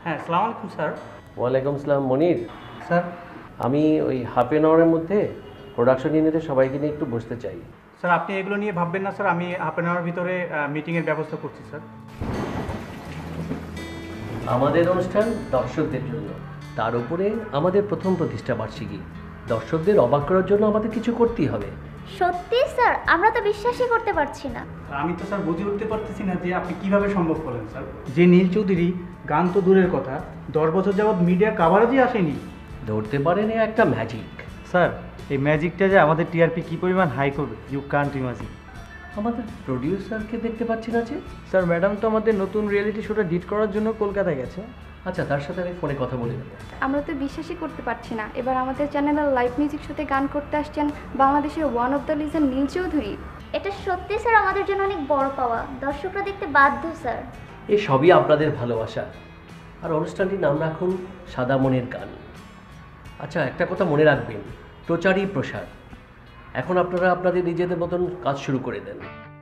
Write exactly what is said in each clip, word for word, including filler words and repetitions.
হ্যাঁ, আসসালামু আলাইকুম স্যার। ওয়ালাইকুম আসসালাম মনির। স্যার আমি ওই হাফ এন আওয়ারের মধ্যে প্রোডাকশন ইউনিটে সবাইকে নিয়ে একটু বসতে চাই। স্যার আপনি এগুলো নিয়ে ভাববেন না স্যার, আমি হাফ অ্যান আওয়ার ভিতরে মিটিংয়ের ব্যবস্থা করছি স্যার। আমাদের অনুষ্ঠান দর্শকদের জন্য, তার উপরে আমাদের প্রথম প্রতিষ্ঠা বার্ষিকী। দর্শকদের অবাক করার জন্য আমাদের কিছু করতেই হবে। সত্যি স্যার, আমরা তো বিশ্বাসই করতে পারছি না। আমি তো স্যার বুঝে উঠতে পারতেছি না যে আপনি কিভাবে সম্ভব করলেন স্যার। যে নীল চৌধুরী গান তো দূরের কথা, দশ বছর যাবৎ মিডিয়া কাভারেজই আসেনি। ধরতে পারেন এ একটা ম্যাজিক। স্যার এই ম্যাজিকটা যে আমাদের টিআরপি কি পরিমাণ হাই করবে, ইউ কান্ট ইমাজিন। আমাদের প্রডিউসারকে দেখতে পাচ্ছি না যে। স্যার ম্যাডাম তো আমাদের নতুন রিয়েলিটি শোটা ডিট করার জন্য কলকাতায় গেছে। আচ্ছা, তার সাথে আমি ফোনে কথা বলে নেব। আমরা তো বিশ্বাসই করতে পারছি না, এবার আমাদের চ্যানেলের লাইভ মিউজিক শোতে গান করতে আসছেন বাংলাদেশের one of the legend Neel Chowdhury. এটা সত্যি স্যার আমাদের জন্য অনেক বড় পাওয়া। দর্শকরা দেখতে বাধ্য স্যার। এই সবই আপনাদের ভালোবাসা। আর অনুষ্ঠানটির নাম রাখুন সাদা মনের গান। আচ্ছা, একটা কথা মনে রাখবেন, প্রচারই প্রসার। এখন আপনারা আপনাদের নিজেদের মতন কাজ শুরু করে দেন।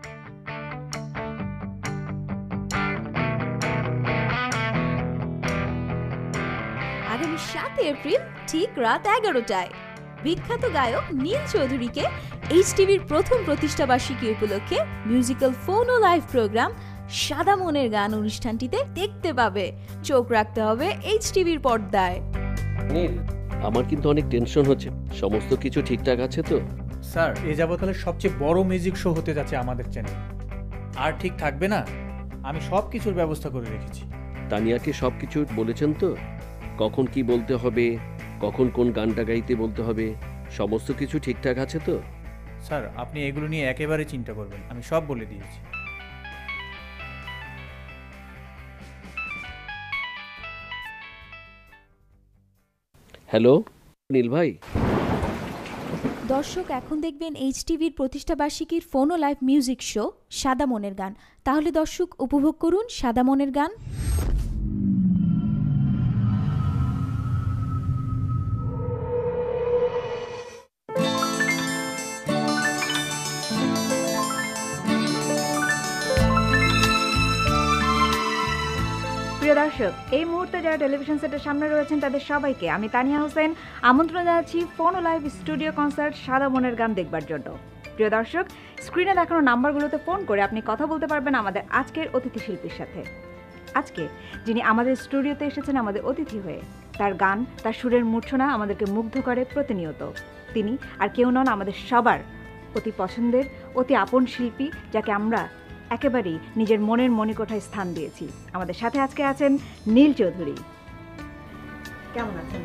আগামী সাত এপ্রিল ঠিক রাত এগারোটায় বিখ্যাত গায়ক নীল চৌধুরীকে এইচ টিভির প্রথম প্রতিষ্ঠা বার্ষিকী উপলক্ষে মিউজিক্যাল ফোন ও লাইভ প্রোগ্রাম সাদা মনের গান অনুষ্ঠানটিতে দেখতে পাবে। চোখ রাখতে হবে এইচ টিভির পর্দায়। নীল, আমার কিন্তু অনেক টেনশন হচ্ছে। সমস্ত কিছু ঠিকঠাক আছে তো? স্যার এ যাবৎকালের সবচেয়ে বড় মিউজিক শো হতে যাচ্ছে আমাদের চ্যানেল। আর ঠিক থাকবে না? আমি সব কিছুর ব্যবস্থা করে রেখেছি। তানিয়াকে সব কিছু বলেছেন তো? কখন কি বলতে হবে, কখন কোন গানটা গাইতে বলতে হবে, সমস্ত কিছু ঠিকঠাক আছে তো? স্যার আপনি এগুলো নিয়ে একেবারে চিন্তা করবেন, আমি সব বলে দিয়েছি। হ্যালো নীল ভাই। দর্শক এখন দেখবেন এইচ টিভির প্রতিষ্ঠা বার্ষিকীর ফোন ও লাইভ মিউজিক শো সাদা মনের গান। তাহলে দর্শক উপভোগ করুন সাদা মনের গান। প্রিয় দর্শক, এই মুহূর্তে যারা টেলিভিশন সেটের সামনে রয়েছেন তাদের সবাইকে আমি তানিয়া হোসেন আমন্ত্রণ জানাচ্ছি ফোন ও লাইভ স্টুডিও কনসার্ট সাদা মনের গান দেখবার জন্য। প্রিয় দর্শক, স্ক্রিনে দেখানো নাম্বারগুলোতে ফোন করে আপনি কথা বলতে পারবেন আমাদের আজকের অতিথি শিল্পীর সাথে। আজকে যিনি আমাদের স্টুডিওতে এসেছেন আমাদের অতিথি হয়ে, তার গান, তার সুরের মূর্ছনা আমাদেরকে মুগ্ধ করে প্রতিনিয়ত। তিনি আর কেউ নন, আমাদের সবার অতি পছন্দের, অতি আপন শিল্পী, যাকে আমরা একেবারেই নিজের মনের মণিকোঠায় স্থান দিয়েছি। আমাদের সাথে আজকে আছেন নীল চৌধুরী। কেমন আছেন?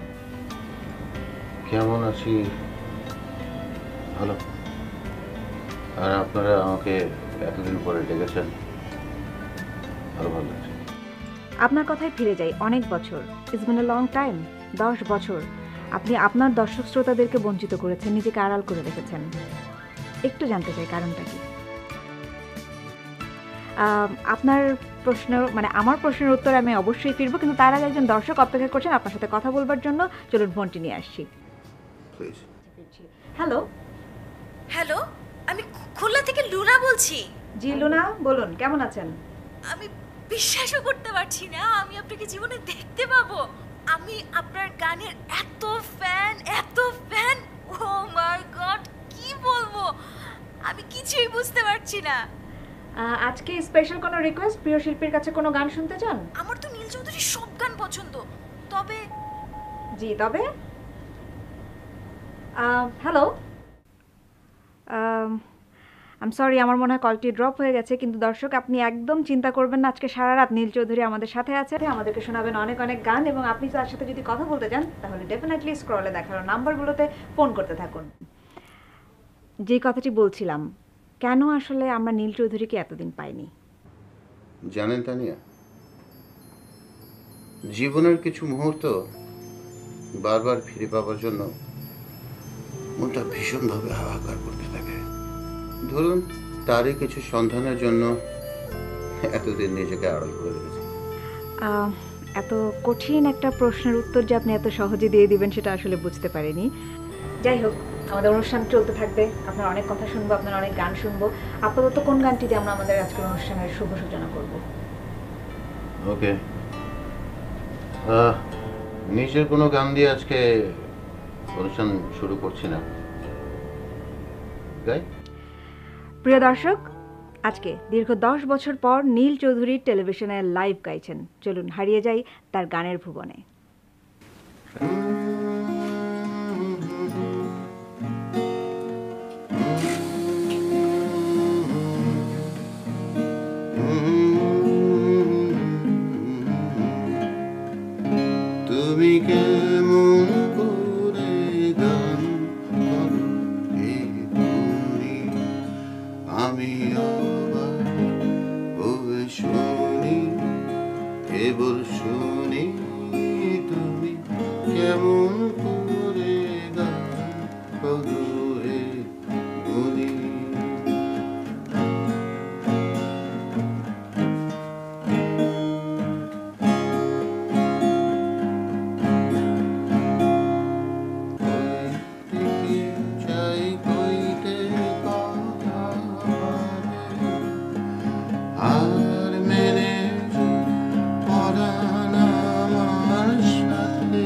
কেমন আছি? ভালো। আর আপনারা আমাকে এতদিন পরে ডেকেছেন, ভালো ভালো লাগছে। আপনার কথায় ফিরে যাই, অনেক বছর, it's been a long time. দশ বছর আপনি আপনার দর্শক শ্রোতাদেরকে বঞ্চিত করেছেন, নিজেকে আড়াল করে রেখেছেন। একটু জানতে চাই কারণটা কি? আপনার প্রশ্ন, মানে আমার প্রশ্নের উত্তর আমি অবশ্যই ফিরবো, কিন্তু তার আগে একজন দর্শক অপেক্ষা করছেন আপনার সাথে কথা বলবার জন্য। চলুন ফোনটি নিয়ে আসছি। হ্যালো হ্যালো, আমি খুলনা থেকে লুনা বলছি। জি লুনা, বলুন কেমন আছেন? আমি বিশ্বাসও করতে পারছি না আমি আপনাকে জীবনে দেখতে পাবো। আমি আপনার গানের এত ফ্যান, এত ফ্যান, ও মাই গড, কি বলবো, আমি কিছুই বুঝতে পারছি না। আজকে স্পেশাল কোনো রিকোয়েস্ট, প্রিয় শিল্পীর কাছে কোনো গান শুনতে চান? আমার তো নীল চৌধুরীর সব গান পছন্দ, তবে জি তবে হ্যালো, আই এম সরি, আমার মনে হয় কলটি ড্রপ হয়ে গেছে। কিন্তু দর্শক আপনি একদম চিন্তা করবেন না, আজকে সারা রাত নীল চৌধুরী আমাদের সাথে আছে, আমাদেরকে শোনাবেন অনেক অনেক গান, এবং আপনি তার সাথে যদি কথা বলতে চান তাহলে ডেফিনেটলি স্ক্রলে দেখানো নাম্বারগুলোতে ফোন করতে থাকুন। যে কথাটি বলছিলাম, কেন আসলে আমরা নীল চৌধুরীকে এতদিন পাইনি জানেন তানিয়া, জীবনের কিছু মুহূর্ত বারবার ফিরে পাওয়ার জন্য মনটা ভীষণভাবে হাহাকার করতে থাকে। ধরুন তারই কিছু সন্ধানের জন্য এতদিন নিজেকে আড়াল করে রেখেছি। এত কঠিন একটা প্রশ্নের উত্তর যে আপনি এত সহজে দিয়ে দিবেন সেটা আসলে বুঝতে পারিনি। যাই হোক, আমাদের অনুষ্ঠান চলতে থাকবে, আপনার অনেক কথা শুনবো, আপনার অনেক গান শুনবো। আপাতত কোন গানটি দিয়ে আমরা আমাদের আজকের অনুষ্ঠানের শুভ সূচনা করব? ওকে, আহ, নিজের কোনো গান দিয়ে আজকে অনুষ্ঠান শুরু করছি না, গাই। প্রিয় দর্শক, আজকে দীর্ঘ দশ বছর পর নীল চৌধুরী টেলিভিশনে লাইভ গাইছেন। চলুন হারিয়ে যাই তার গানের ভুবনে। তুমি কেমন করে গান বলো এই তুমি, আমি অবাক হয়ে শুনি, কেবল শুনি তুমি কেমন করে গান বলো এই তুমি। আর মেনে পরাণ আমার সাথে,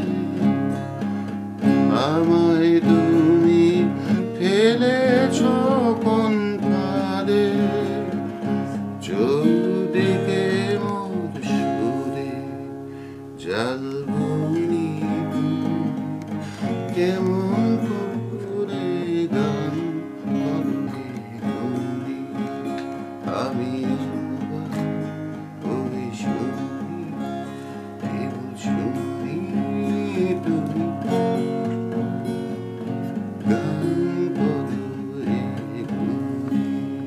আমায় তুমি ফেলেছ কোন ফাঁদে, চৌদিকে মোর সুরে জ্বালবনি কেমন করে গান বলবে তুমি, আমি ওই শুনি, কেবল শুনি তুমি গান বলবে তুমি।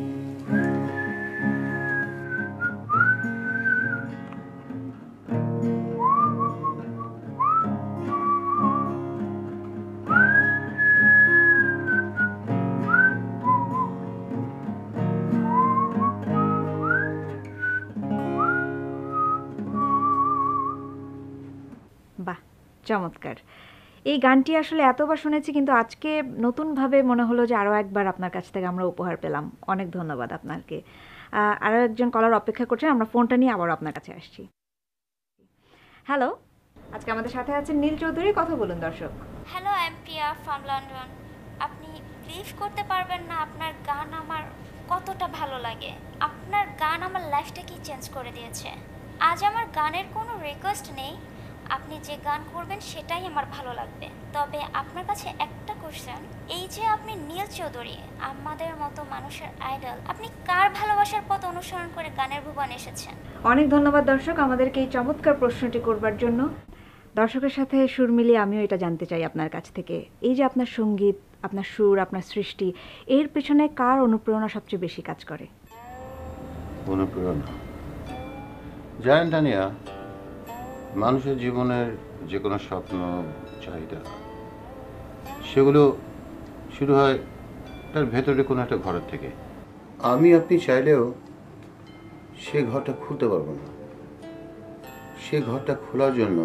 বাহ, চমৎকার। এই গানটি আসলে এতবার শুনেছি, কিন্তু আজকে নতুনভাবে মনে হলো যে আরও একবার আপনার কাছ থেকে আমরা উপহার পেলাম। অনেক ধন্যবাদ আপনাকে। আহ, আরও একজন কলার অপেক্ষা করছেন, আমরা ফোনটা নিয়ে আবার আপনার কাছে আসছি। হ্যালো, আজকে আমাদের সাথে আছেন নীল চৌধুরী। কথা বলুন দর্শক। Hello, I am Priya from London. আপনি বিলিভ করতে পারবেন না আপনার গান আমার কতটা ভালো লাগে। আপনার গান আমার লাইফটাকেই চেঞ্জ করে দিয়েছে। আজ আমার গানের কোনো রিকোয়েস্ট নেই, আপনি যে গান করবেন সেটাই আমার ভালো লাগবে। তবে আপনার কাছে একটা কোশ্চেন, এই যে আপনি নীল চৌধুরী, আমাদের মতো মানুষের আইডল, আপনি কার ভালোবাসার পথ অনুসরণ করে গানের ভুবনে এসেছেন? অনেক ধন্যবাদ দর্শক আমাদেরকে এই চমৎকার প্রশ্নটি করবার জন্য। দর্শকের সাথে সুর মিলিয়ে আমিও এটা জানতে চাই আপনার কাছ থেকে, এই যে আপনার সঙ্গীত, আপনার সুর, আপনার সৃষ্টি, এর পেছনে কার অনুপ্রেরণা সবচেয়ে বেশি কাজ করে? অনুপ্রেরণা জানেন তানিয়া, মানুষের জীবনের যে কোনো স্বপ্ন, চাহিদা, সেগুলো শুরু হয় তার ভেতরে কোনো একটা ঘরের থেকে। আমি আপনি চাইলেও সে ঘরটা খুলতে পারবো না। সে ঘরটা খোলার জন্য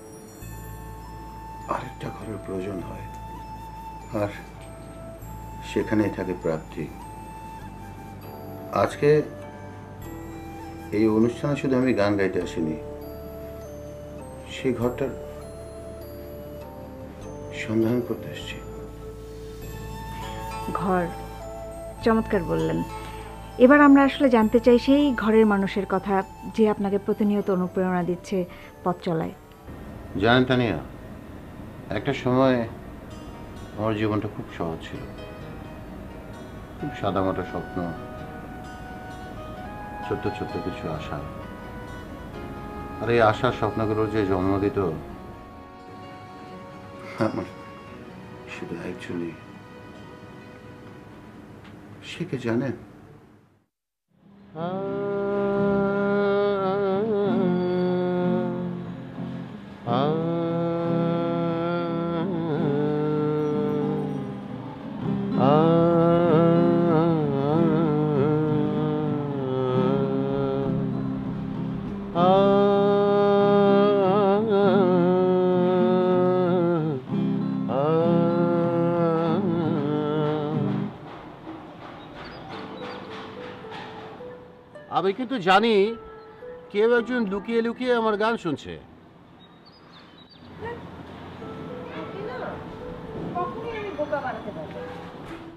আরেকটা ঘরের প্রয়োজন হয়, আর সেখানেই থাকে প্রাপ্তি। আজকে এই অনুষ্ঠানে শুধু আমি গান গাইতে আসিনি, সেই ঘরটার সন্ধান করতে এসেছি। ঘর, চমৎকার বললেন। এবার আমরা আসলে জানতে চাই সেই ঘরের মানুষের কথা যে আপনাকে প্রতিনিয়ত অনুপ্রেরণা দিচ্ছে পথ চলায়। জানেন তানিয়া, একটা সময় আমার জীবনটা খুব সহজ ছিল, খুব সাদামাটা স্বপ্ন, ছোট্ট ছোট্ট কিছু আশা। আর এই আশার স্বপ্নগুলোর যে জন্ম দিত আমার শুধু অ্যাকচুয়ালি, সে কে জানেন? আমি কিন্তু জানি কেউ একজন লুকিয়ে লুকিয়ে আমার গান শুনছে।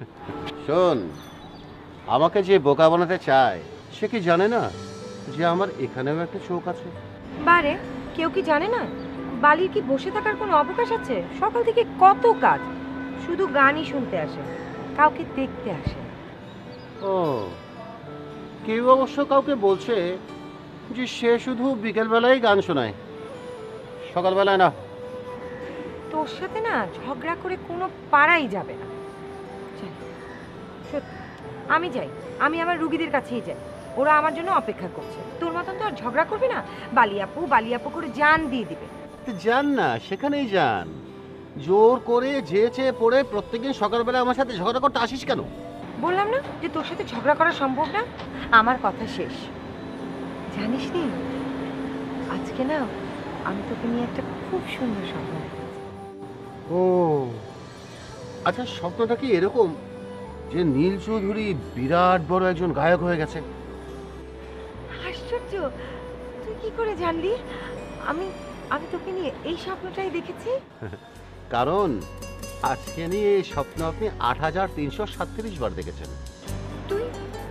শোন, আমাকে যে বোকা বানাতে চায় সে কি জানে না যে আমার এখানেও একটা চোখ আছে? বারে কেউ কি জানে না বালির কি বসে থাকার কোনো অবকাশ আছে? সকাল থেকে কত কাজ, শুধু গানই শুনতে আসে, কাউকে দেখতে আসে। ও, কেউ অবশ্য কাউকে বলছে যে সে শুধু বিকেলবেলায় গান শোনায়, সকালবেলায় না। তোর সাথে না ঝগড়া করে কোনো পাড়াই যাবে না। সত্যি আমি যাই, আমি আমার রুগীদের কাছেই যাই, ওরা আমার জন্য অপেক্ষা করছে। তোর মতন তো আর ঝগড়া করবি না, বালিয়াপু বালিয়াপু করে জান দিয়ে দিবে। যান না, সেখানেই যান। জোর করে যে চেয়ে পড়ে প্রত্যেকদিন সকালবেলা আমার সাথে ঝগড়া করতে আসিস কেন? বললাম না যে তোর সাথে ঝগড়া করা সম্ভব না। আমার কথা শেষ। জানিস নি আজকে না আমি তোকে নিয়ে একটা খুব সুন্দর স্বপ্ন দেখেছি। ও আচ্ছা, স্বপ্নটা কি এরকম যে নীল চৌধুরী বিরাট বড় একজন গায়ক হয়ে গেছে? আশ্চর্য, তুই কি করে জানলি আমি আমি তোকে নিয়ে এই স্বপ্নটাই দেখেছি? কারণ আজকে নিয়ে এই স্বপ্ন আপনি আট হাজার তিনশো সাতত্রিশ বার দেখেছেন। তুই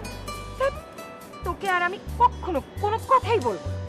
তোকে আর আমি কখনো কোনো কথাই বলবো না।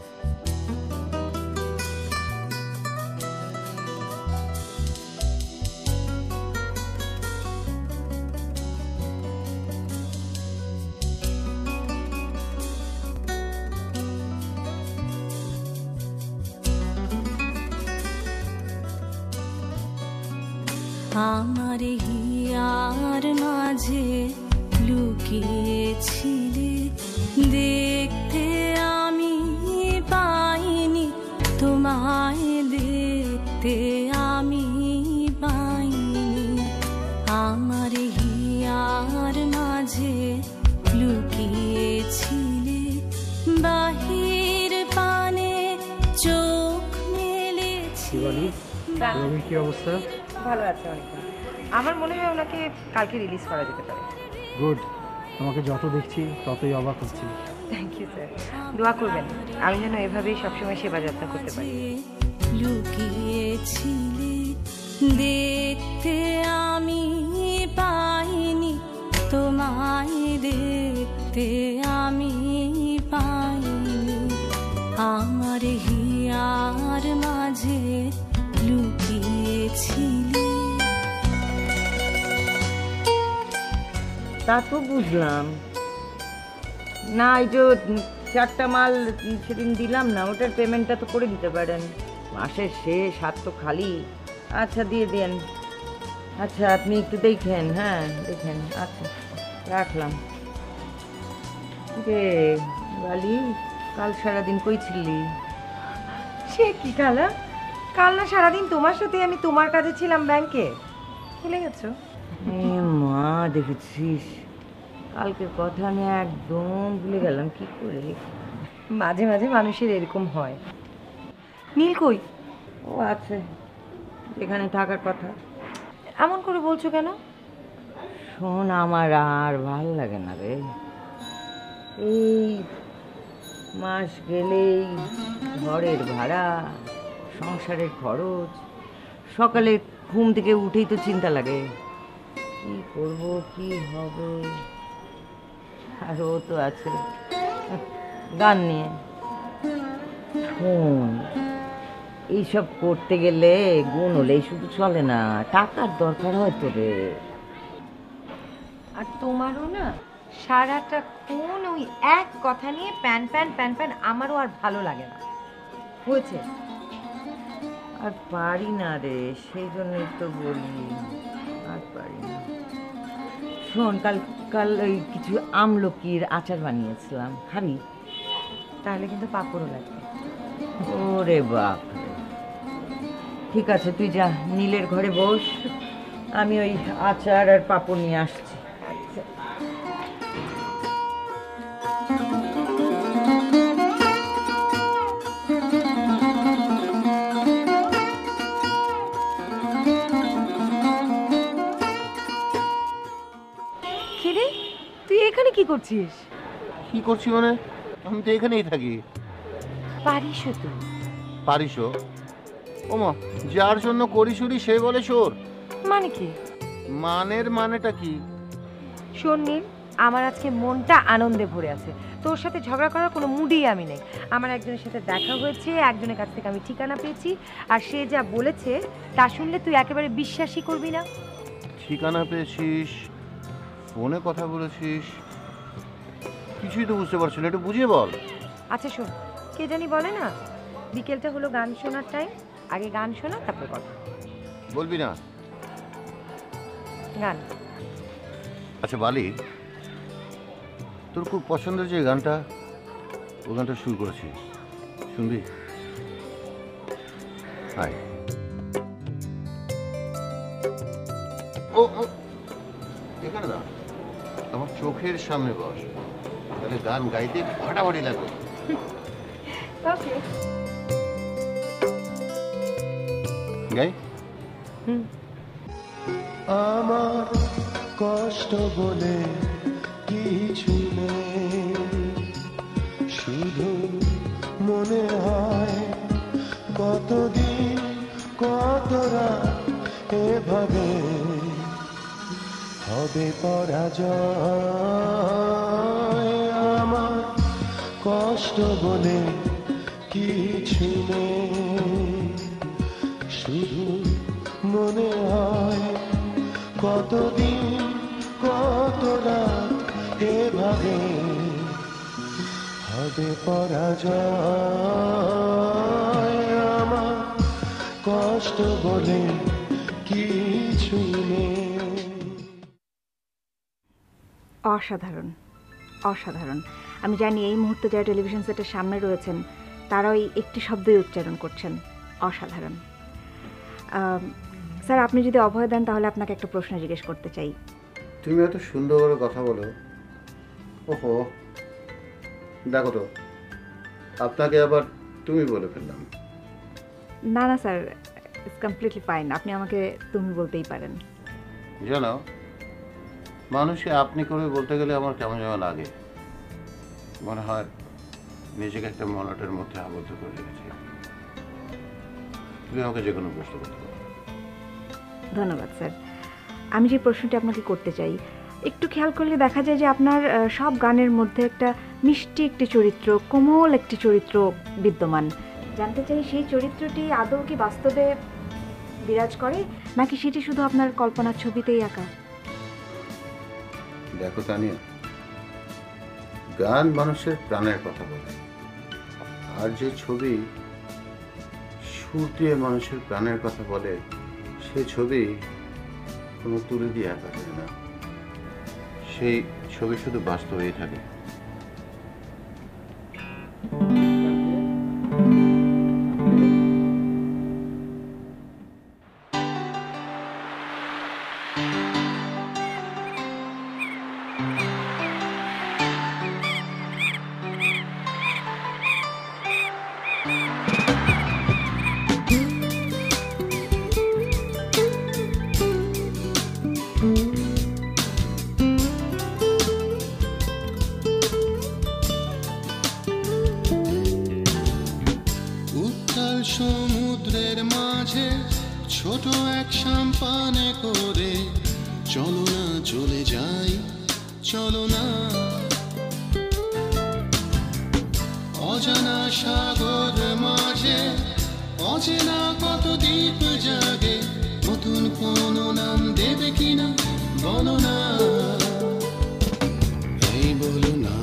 আমার হিয়ার মাঝে লুকিয়েছিলে, দেখতে আমি পাইনি তোমায়, দেখতে আমি পাইনি। আমার হিয়ার মাঝে লুকিয়েছিলে, বাহির পানে চোখ মেলেছিলে। কি অবস্থা? ভালো আছে অনেকটা। আমার মনে হয় ওনাকে কালকে রিলিজ করা যেতে পারে। গুড, তোমাকে যত দেখছি ততই অবাক হচ্ছি। থ্যাংক ইউ স্যার, দোয়া করবেন আমি যেন এভাবেই সবসময় সেবা যত্ন করতে পারি। লুকিয়েছিলে, দেখতে আমি পাইনি তোমায়, দেখতে আমি পাইনি। আমার হিয়ার মাঝে লুকিয়েছিলে। তা তো বুঝলাম না, এই যে চারটা মাল সেদিন দিলাম না, ওটার পেমেন্টটা তো করে দিতে পারেন। মাসের শেষ, হাত তো খালি। আচ্ছা দিয়ে দেন। আচ্ছা আপনি একটু দেখেন। হ্যাঁ দেখেন। আচ্ছা রাখলাম। রে বালি, কাল সারাদিন কই ছিলি? সে কি কালা, কাল না সারাদিন তোমার সাথে আমি তোমার কাছে ছিলাম ব্যাংকে। ভুলে গেছো? মা দেখেছিস, কালকের কথা আমি একদম ভুলে গেলাম। কি করে মাঝে মাঝে মানুষের এরকম হয়। নীল কই? ও আছে, এখানে থাকার কথা। এমন করে বলছো কেন? শোন, আমার আর ভাল লাগে না রে। এই মাস গেলেই ঘরের ভাড়া, সংসারের খরচ, সকালে ঘুম থেকে উঠেই তো চিন্তা লাগে কি করব কি হবে। আর ও তো আছে গান নিয়ে। শোন, এইসব করতে গেলে গুণ হলেই শুধু চলে না, টাকার দরকার হয় তো রে। আর তোমারও না সারাটা কোন ওই এক কথা নিয়ে প্যান প্যান প্যান প্যান, আমারও আর ভালো লাগে না। হয়েছে, আর পারি না রে, সেই জন্যই তো বলি আর পারি না। শোন, কাল কাল ওই কিছু আমলকির আচার বানিয়েছিলাম, খাবি? তাহলে কিন্তু পাঁপড়ও লাগবে। ওরে বাপ, ঠিক আছে তুই যা, নীলের ঘরে বস, আমি ওই আচার আর পাঁপড় নিয়ে আসছি। কিরে, তুই এখানে কি করছিস? কি করছি মানে? আমি তো এখানেই থাকি। পারিসও তো? পারিসও? ওমা, যার জন্য করি চুরি সে বলে চোর। মানে কি? মানের মানেটা কি? শোন নীল, আমার আজকে মনটা আনন্দে ভরে আছে। তোর সাথে ঝগড়া করার কোনো মুডই আমি নেই। আমার একজনের সাথে দেখা হয়েছে, একজনের কাছ থেকে আমি ঠিকানা পেয়েছি, আর সে যা বলেছে তা শুনলে তুই একেবারে বিশ্বাসই করবি না। ঠিকানা পেয়েছিস, ফোনে কথা বলেছিস, কিছুই তো বুঝতে পারছি না, একটু বুঝিয়ে বল। আচ্ছা শোন, কে জানি বলে না বিকেলটা হলো গান শোনার টাইম, আগে গান শোনা তারপরে কথা। বলবি না? গান। আচ্ছা বালি, তোর খুব পছন্দের যে গানটা, ও গানটা শুরু করেছি, শুনবি? হাই। ও এখানে না, আমার চোখের সামনে বস, তাহলে গান গাইতে ফাটাফাটি লাগবে। ওকে। গাই। আমার কষ্ট বলে কিছু নেই, শুধু মনে হয় কতদিন কত রাত এভাবে হবে পরাজয়। আমার কষ্ট বলে কিছু নেই, শুধু মনে হয় কতদিন কত রাত এভাবে হবে পরাজয়। আমার কষ্ট বলে কিছু নেই। অসাধারণ, অসাধারণ। আমি জানি এই মুহূর্তে যারা টেলিভিশন সেটের সামনে রয়েছেন তারাও এই একটি শব্দই উচ্চারণ করছেন, অসাধারণ। স্যার, আপনি যদি অভয় দেন তাহলে আপনাকে একটা প্রশ্ন জিজ্ঞেস করতে চাই। তুমি এত সুন্দর করে কথা বলো। ওহো, দেখো তো, আপনাকে আবার তুমি বলে ফেললাম। না না স্যার, ইটস কমপ্লিটলি ফাইন, আপনি আমাকে তুমি বলতেই পারেন। জানো, মানুষকে আপনি করে বলতে গেলে আমার কেমন যেন লাগে, মনে হয় নিজেকে একটা মনটের মধ্যে আবদ্ধ করে রেখেছি। তুমি আমাকে যে কোনো প্রশ্ন করতে পারো। ধন্যবাদ স্যার। আমি যে প্রশ্নটি আপনাকে করতে চাই, একটু খেয়াল করলে দেখা যায় যে আপনার সব গানের মধ্যে একটা মিষ্টি একটি চরিত্র, কোমল একটি চরিত্র বিদ্যমান। জানতে চাই সেই চরিত্রটি আদৌ কি বাস্তবে বিরাজ করে, নাকি সেটি শুধু আপনার কল্পনার ছবিতেই আঁকা? দেখো তানিয়া, গান মানুষের প্রাণের কথা বলে, আর যে ছবি সুর দিয়ে মানুষের প্রাণের কথা বলে, সে ছবি কোনো তুলে দিয়ে আঁকা যায় না, সেই ছবি শুধু বাস্তবেই থাকে। সমুদ্রের মাঝে ছোট এক সাম্পানে করে চলো না চলে যাই, চলো না অজানা সাগর মাঝে অচেনা কত দ্বীপ জাগে, নতুন কোন নাম দেবে কিনা বলো না, এই বলো না,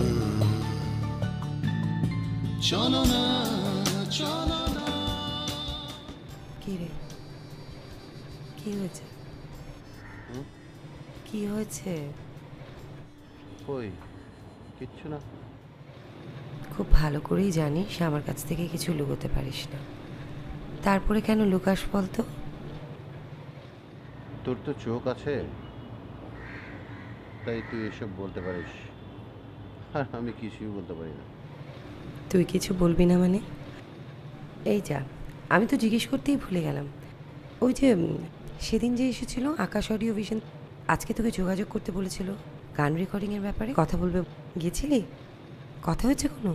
চলো না চলো। কি রে, কি হয়েছে? কি হয়েছে? কই কিচ্ছু না। খুব ভালো করেই জানিস আমার কাছ থেকে কিছু লুকোতে পারিস না, তারপরে কেন লুকাস বলতো? তোর তো চোখ আছে, তাই তুই এসব বলতে পারিস, আর আমি কিছুই বলতে পারি না। তুই কিছু বলবি না মানে? এই যা, আমি তো জিজ্ঞেস করতেই ভুলে গেলাম, ওই যে সেদিন যে এসেছিল আকাশ অডিও ভিশন, আজকে তোকে যোগাযোগ করতে বলেছিল গান রেকর্ডিংয়ের ব্যাপারে, কথা বলবে, গেছিলি? কথা হয়েছে কোনো?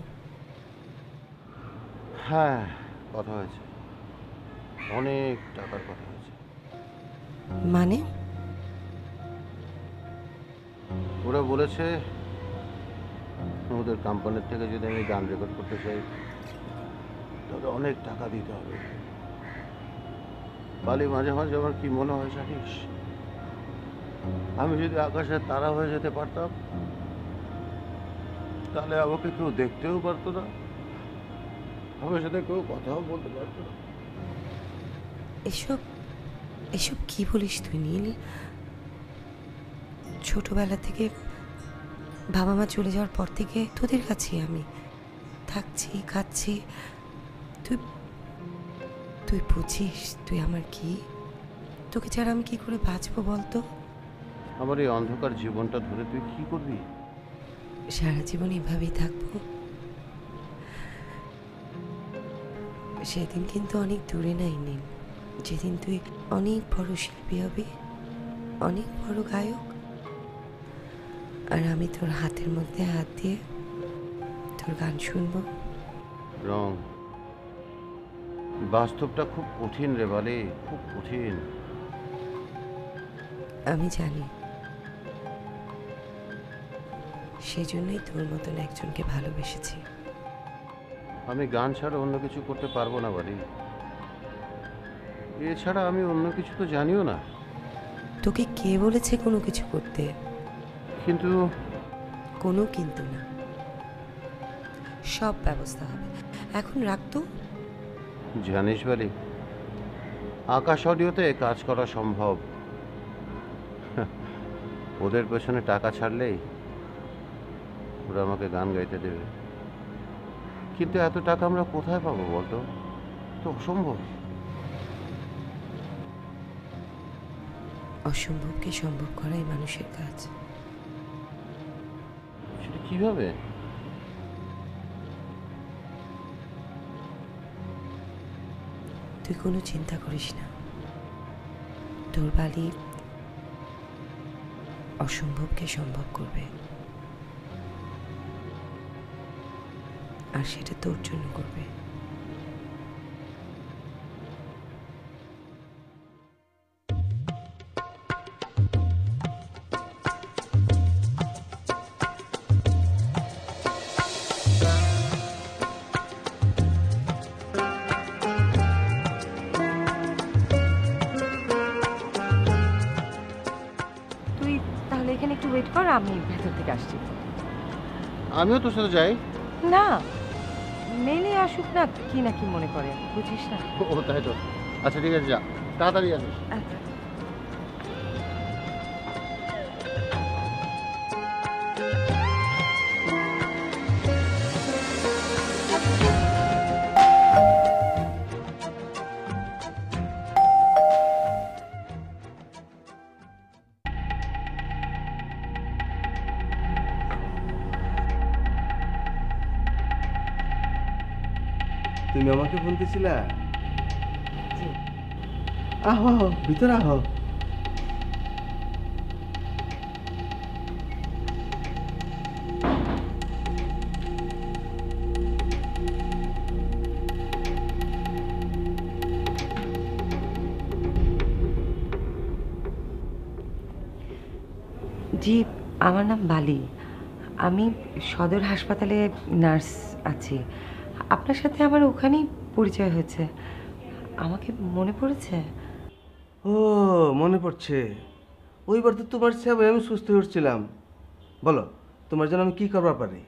হ্যাঁ কথা হয়েছে, অনেক টাকার কথা হয়েছে। মানে? ওরা বলেছে ওদের কোম্পানির থেকে যদি আমি গান রেকর্ড করতে চাই তবে অনেক টাকা দিতে হবে। বালি, মাঝে মাঝে আমার কি মনে হয় জানিস, আমি যদি আকাশের তারা হয়ে যেতে পারতাম তাহলে আমাকে কেউ দেখতেও পারতো না, আমার সাথে কেউ কথাও বলতে পারতো না। এসব এসব কি বলিস তুই নীল? ছোটবেলা থেকে বাবা মা চলে যাওয়ার পর থেকে তোদের কাছেই আমি থাকছি, খাচ্ছি। তুই তুই বুঝিস তুই আমার কি? তোকে ছাড়া আমি কি করে বাঁচবো বলতো? আমার এই অন্ধকার জীবনটা ধরে তুই কি করবি? সারা জীবন এভাবেই থাকবো? সেদিন কিন্তু অনেক দূরে নাই নীল, যেদিন তুই অনেক বড় শিল্পী হবি, অনেক বড় গায়ক, আর আমি তোর হাতের মধ্যে হাত দিয়ে তোর গান শুনবো। রং, বাস্তবটা খুব কঠিন রে বালি, খুব কঠিন। আমি জানি, সেজন্যই তোর মতন একজনকে ভালোবেসেছি। আমি গান ছাড়া অন্য কিছু করতে পারবো না বালি, এছাড়া আমি অন্য কিছু তো জানিও না। তোকে কে বলেছে কোনো কিছু করতে? কিন্তু কোনো কিন্তু না, সব ব্যবস্থা হবে। এখন রাখতো। জানিস বালি, আকাশ অডিওতে কাজ করা সম্ভব। ওদের পেছনে টাকা ছাড়লেই ওরা আমাকে গান গাইতে দেবে, কিন্তু এত টাকা আমরা কোথায় পাবো বলতো? তো অসম্ভব। অসম্ভবকে সম্ভব করাই মানুষের কাজ। সেটা কিভাবে? তুই কোনো চিন্তা করিস না, তোর বালি অসম্ভবকে সম্ভব করবে, আর সেটা তোর জন্য করবে। তুই তাহলে এখানে একটু ওয়েট কর, আমি ভেতর থেকে আসছি। আমিও তোর সাথে যাই। না, মেলে আসুক না, কি না কি মনে করে, বুঝিস না? ও তাই তো। আচ্ছা ঠিক আছে, যা, তাড়াতাড়ি আসিস। আচ্ছা। তুমি আমাকে ফোন দিছিলা? আহো আহো, ভিতরে আহো। জি, আমার নাম বালি, আমি সদর হাসপাতালে নার্স আছি। আপনার সাথে আমার ওখানেই পরিচয় হয়েছে, আমাকে মনে পড়েছে? ও মনে পড়ছে, ওইবার তো তোমার সেবায় আমি সুস্থ হয়ে উঠছিলাম। বলো, তোমার জন্য আমি কি করবার পারি?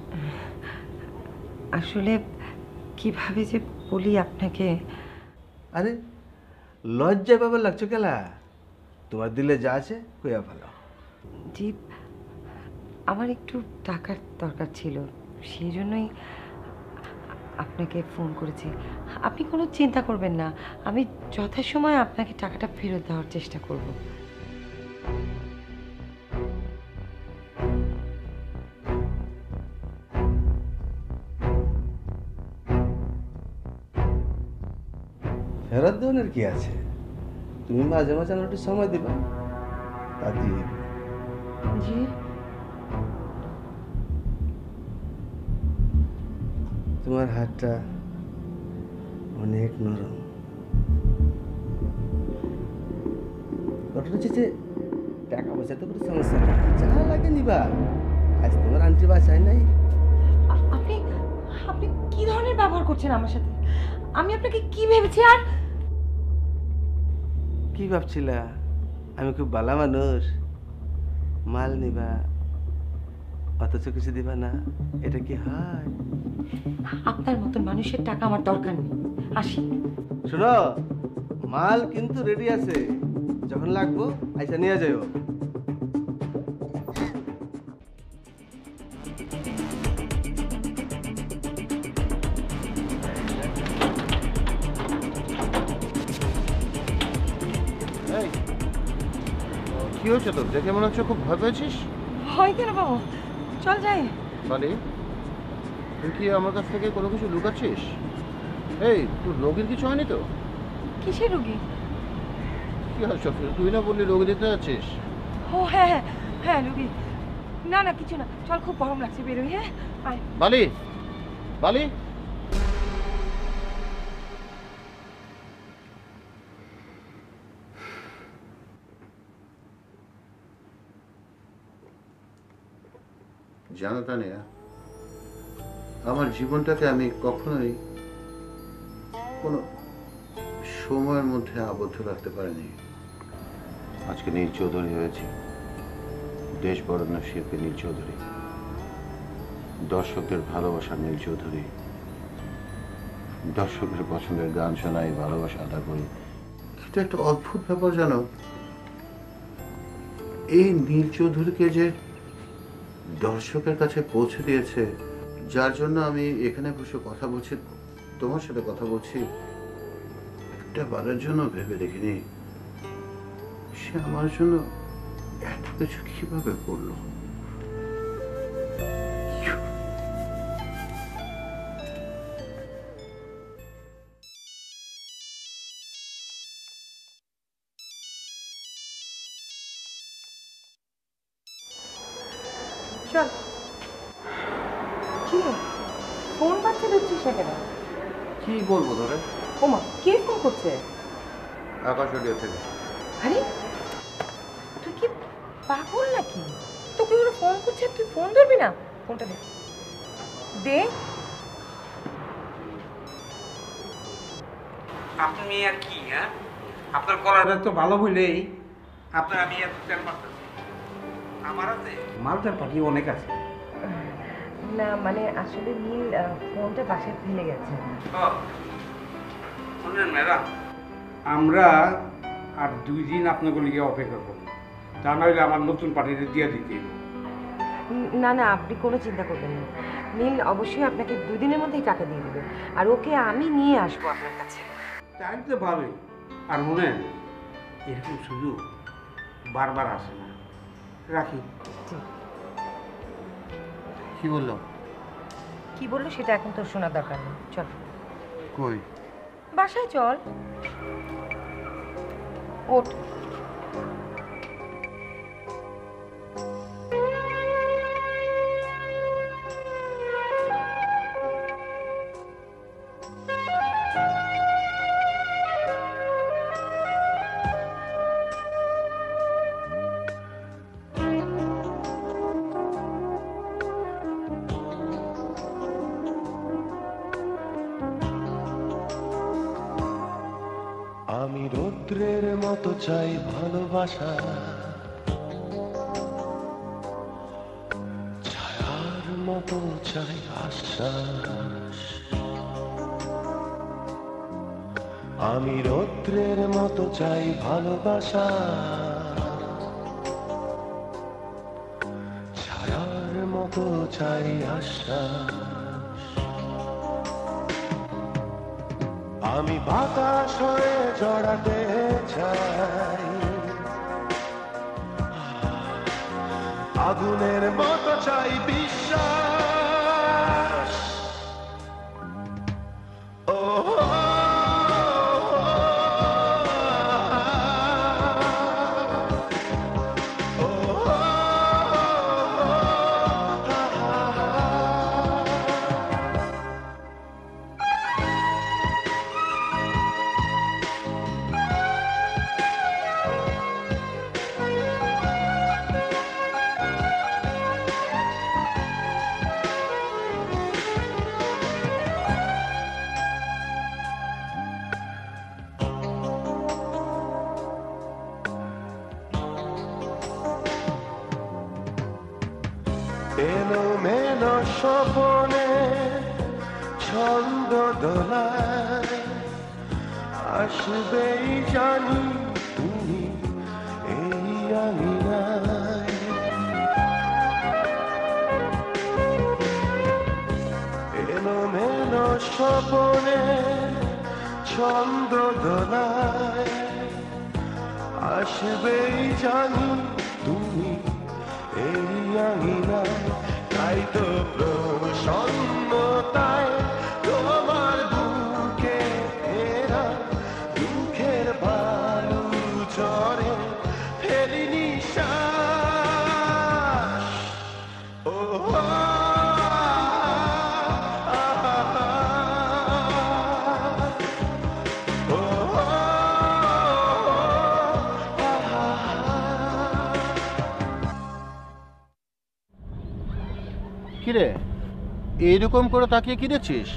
আসলে কিভাবে যে বলি আপনাকে। আরে লজ্জা পাবার লাগছো কেলা? তোমার দিলে যা আছে কইয়া ভালো। জি, আমার একটু টাকার দরকার ছিল, সেই জন্যই আপনাকে ফোন করেছি। আপনি কোনো চিন্তা করবেন না, আমি যথাসময়ে আপনাকে টাকাটা ফেরত দেওয়ার চেষ্টা করব। ফেরত দেওয়ার কি আছে? তুমি মাঝে মাঝে আমার একটু সময় দিবা, তা দিয়ে দিবে। জি, তোমার হাতটা অনেক নরম। ঘটনা হচ্ছে যে টাকা পয়সা তো কোনো সমস্যা নেই, যা লাগে নিবে। নিবা? আজ তোমার আন্টি বাসায় নাই? আপনি আপনি কি ধরনের ব্যবহার করছেন আমার সাথে? আমি আপনাকে কি ভেবেছি? আর কি ভাবছিলা আমি খুব ভালো মানুষ, মাল নিবা অথচ কিছু দিবা না? এটা কি হয়? আপনার মতন মানুষের টাকা আমার দরকার নেই, আসি। শোনো, মাল কিন্তু রেডি আছে, যখন লাগবো আইসা নিয়ে যাও। কি হয়েছে তোর? দেখে মনে হচ্ছে খুব ভয় পেয়েছিস। হয় কেন বাবু, চল যাই। বালি, তুই কি আমার কাছ থেকে কোনো কিছু লুকাচ্ছিস? এই, তোর রোগীর কিছু হয়নি তো? কিসের রোগী? কি হচ্ছে? তুই না বললি রোগী দিতে যাচ্ছিস? ও হ্যাঁ হ্যাঁ হ্যাঁ রোগী। না না কিছু না, চল, খুব গরম লাগছে, বেরোই। হ্যাঁ আয়। বালি, বালি, জানো তানিয়া, আমার জীবনটাকে আমি কখনোই কোনো সময়ের মধ্যে আবদ্ধ রাখতে পারিনি। আজকে নীল চৌধুরী হয়েছে, দেশ বরণ্য শিল্পী নীল চৌধুরী, দর্শকদের ভালোবাসার নীল চৌধুরী, দর্শকের পছন্দের গান শোনাই, ভালোবাসা আদা করি। কিন্তু একটা অদ্ভুত ব্যাপার জানো, এই নীল চৌধুরীকে যে দর্শকের কাছে পৌঁছে দিয়েছে, যার জন্য আমি এখানে বসে কথা বলছি, তোমার সাথে কথা বলছি, একটা বারের জন্য ভেবে দেখিনি সে আমার জন্য এত কিছু কিভাবে করলো। চল। কি ফোন বাজছে, দেখছিস না কেন? কি বলবো ধরে? ওমা, কে ফোন করছে? আকাশ অডিও থেকে। আরে তুই কি পাগল নাকি? তোকে ওরা ফোন করছে, তুই ফোন ধরবি না? ফোনটা দে, দে। আপনি আর কি, হ্যাঁ? আপনার গলাটা তো ভালো হইলেই আপনার আমি এত তেল মারতেছি। আমার আছে মালটার পাখি অনেক আছে। না মানে আসলে নীল ফোনটা বাসায় ফেলে গেছে। শুনেন ম্যাডাম, আমরা আর দুই দিন আপনাকে লিগে অপেক্ষা করব, তা নইলে আমার নতুন পার্টিতে দিয়ে দিতে। না না, আপনি কোনো চিন্তা করবেন না, নীল অবশ্যই আপনাকে দুদিনের মধ্যেই টাকা দিয়ে দেবে, আর ওকে আমি নিয়ে আসবো আপনার কাছে। টাইম তো ভালোই, আর মনে এরকম সুযোগ বারবার আসে না। রাখি। কি বললো? কি বললো সেটা এখন তোর শোনার দরকার নেই, চল। কই? বাসায় চল, ওঠ। আমি রৌদ্রের মতো চাই ভালোবাসা, ছায়ার মতো চাই আশ্বাস। আমি রৌদ্রের মতো চাই ভালোবাসা, ছায়ার মতো চাই আশ্বাস। আমি বাতাস হয়ে জড়াতে চাই, আগুনের মতো চাই বিশ্বাস। ও এলো মেলো স্বপনে ছন্দ দোলায় আসবেই জানি তুমি এই আঙিনায় এলো মেলো স্বপনে ছন্দ দোলায় আসবেই জানি তুমি এই আঙিনায় তাই তো প্রসন্নতায় তোমার বুকে ফেরা দুঃখের বালু ঝরে ফেলি নিঃশ্বাস ও কিরে এইরকম করে তাকিয়ে কি দেখছিস?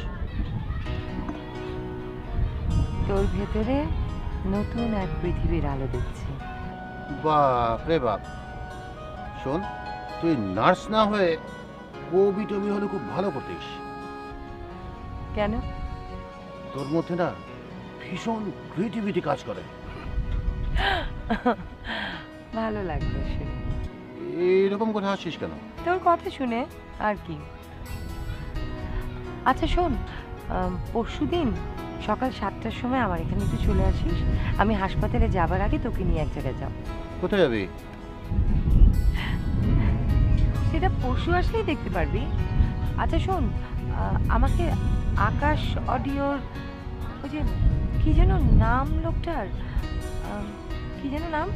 তোর ভেতরে নতুন এক পৃথিবীর আলো দেখছি। বাপ রে বাপ, শোন, তুই নার্স না হয়ে কবি টবি হলে খুব ভালো করতিস। কেন? তোর মধ্যে না ভীষণ ক্রিয়েটিভিটি কাজ করে। ভালো লাগবে শুনে। এইরকম কথা আসছিস কেন? তোর কথা শুনে আর কি। আচ্ছা শোন, পরশুদিন সকাল সাতটার সময় আমার এখানে একটু চলে আসিস। আমি হাসপাতালে যাবার আগে তোকে নিয়ে এক জায়গায় যাব। কোথায় যাবি? সেটা পরশু আসলেই দেখতে পারবি। আচ্ছা শোন, আমাকে আকাশ অডিওর ওই যে কি যেন নাম লোকটার, কি যেন নাম,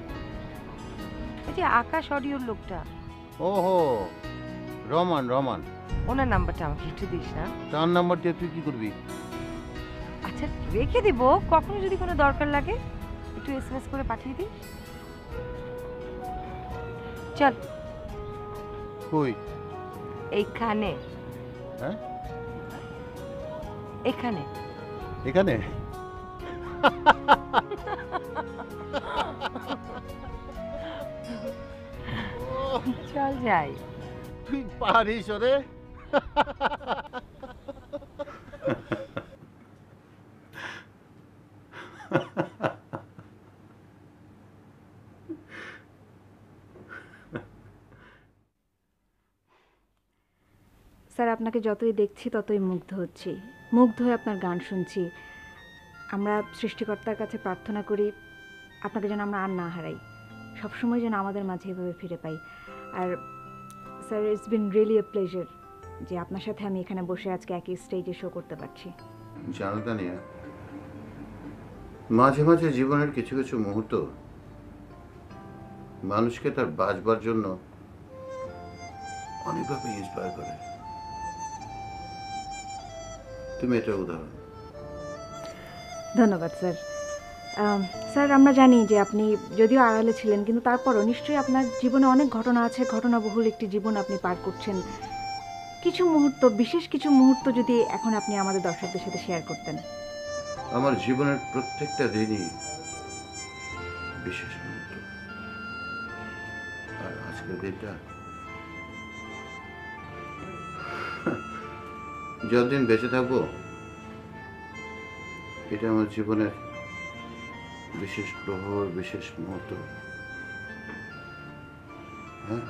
ওই যে আকাশ অডিওর লোকটা। ওহো, রমান রমান। ওনার নাম্বারটা আমাকে একটু দিস না। তার নাম্বার দিয়ে তুই কি করবি? আচ্ছা রেখে দিব, কখনো যদি কোনো দরকার লাগে একটু এসএমএস করে পাঠিয়ে দিস। চল। কই? এইখানে। হ্যাঁ, এখানে। এখানে? চল যাই। তুই পারিস রে। স্যার, আপনাকে যতই দেখছি ততই মুগ্ধ হচ্ছি, মুগ্ধ হয়ে আপনার গান শুনছি। আমরা সৃষ্টিকর্তার কাছে প্রার্থনা করি আপনাকে যেন আমরা আর না হারাই, সবসময় যেন আমাদের মাঝে এভাবে ফিরে পাই। আর sir, it's been really a pleasure যে আপনার সাথে আমি এখানে বসে আজকে একই স্টেজে শো করতে পারছি। জানো তানিয়া, মাঝে মাঝে জীবনের কিছু কিছু মুহূর্ত মানুষকে তার বাঁচবার জন্য অনেকভাবে ইন্সপায়ার করে। তুমি এটা উদাহরণ। ধন্যবাদ স্যার। স্যার, আমরা জানি যে আপনি যদিও আড়ালে ছিলেন, কিন্তু তারপরও নিশ্চয়ই আপনার জীবনে অনেক ঘটনা আছে, ঘটনাবহুল একটি জীবন আপনি পার করছেন। কিছু মুহূর্ত, বিশেষ কিছু মুহূর্ত যদি এখন আপনি আমাদের দর্শকদের সাথে শেয়ার করতেন। আমার জীবনের প্রত্যেকটা দিনই বিশেষ মুহূর্ত, আর আজকের দিনটা যতদিন বেঁচে থাকবো এটা আমার জীবনের বিশেষ প্রহর, বিশেষ মুহূর্ত। হ্যাঁ,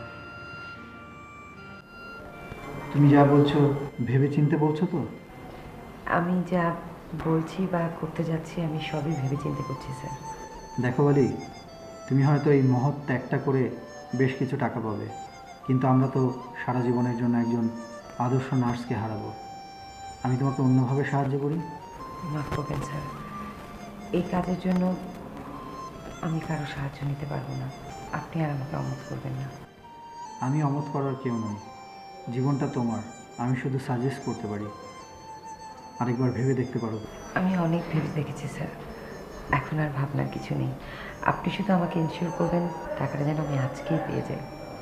তুমি যা বলছো ভেবে চিনতে বলছো তো? আমি যা বলছি বা করতে যাচ্ছি আমি সবই ভেবে চিন্তে করছি স্যার। দেখো বলি, তুমি হয়তো এই মহৎ ত্যাগটা করে বেশ কিছু টাকা পাবে, কিন্তু আমরা তো সারা জীবনের জন্য একজন আদর্শ নার্সকে হারাবো। আমি তোমাকে অন্যভাবে সাহায্য করি। মাফ করবেন স্যার, এই কাজের জন্য আমি কারো সাহায্য নিতে পারবো না। আপনি আর আমাকে অমত করবেন না। আমি অমত করার কেউ নই, জীবনটা তোমার, আমি শুধু সাজেস্ট করতে পারি। আরেকবার ভেবে দেখতে পারো। আমি অনেক ভেবে দেখেছি স্যার, এখন আর ভাবনার কিছু নেই। আপনি শুধু আমাকে ইনশিওর করবেন টাকাটা যেন আমি আজকেই পেয়ে যাই।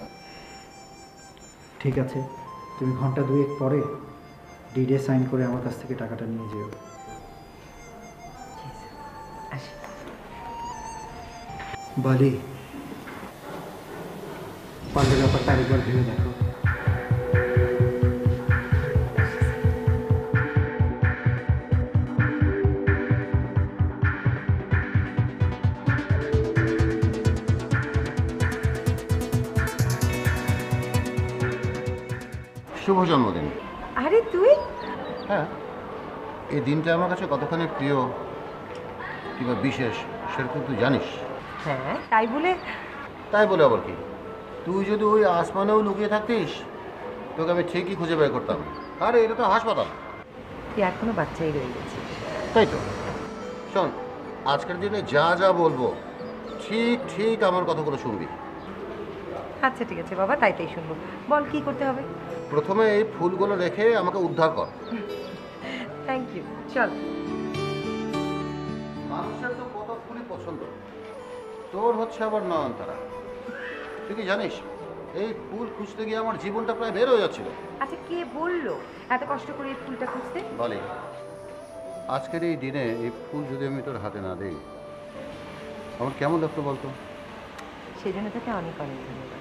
ঠিক আছে, তুমি ঘন্টা দুয়েক পরে ডিডে সাইন করে আমার কাছ থেকে টাকাটা নিয়ে যেও। আসি। বালি, পারলে ব্যাপারটা আরেকবার ভেবে দেখো। শুভ জন্মদিন। আরে তুই? হ্যাঁ, এই দিনটা আমার কাছে কতখানি প্রিয় কিংবা বিশেষ সেটা তো তুই জানিস। হ্যাঁ, তাই বলে তাই বলে আবার কি, তুই যদি ওই আসমানেও লুকিয়ে থাকতিস তোকে আমি ঠিকই খুঁজে বের করতাম। আরে এটা তো হাসপাতাল। তুই এখনো বাচ্চাই রয়ে গেছিস। তাই তো। শোন, আজকের দিনে যা যা বলবো ঠিক ঠিক আমার কথাগুলো শুনবি। আচ্ছা ঠিক আছে বাবা, তাই তাই শুনবো। বল কি করতে হবে? প্রথমে এই ফুলগুলো রেখে আমাকে উদ্ধার কর। Thank you. চল। মানুষের তো কত ফুলই পছন্দ, তোর হচ্ছে আবার নয়নতারা। তুই কি জানিস এই ফুল খুঁজতে গিয়ে আমার জীবনটা প্রায় বের হয়ে যাচ্ছিল। আচ্ছা, কে বললো এত কষ্ট করে এই ফুলটা খুঁজতে? বলি, আজকের এই দিনে এই ফুল যদি আমি তোর হাতে না দিই আমার কেমন লাগতো বলতো? সেই জন্য তোকে অনেক অনেক ধন্যবাদ।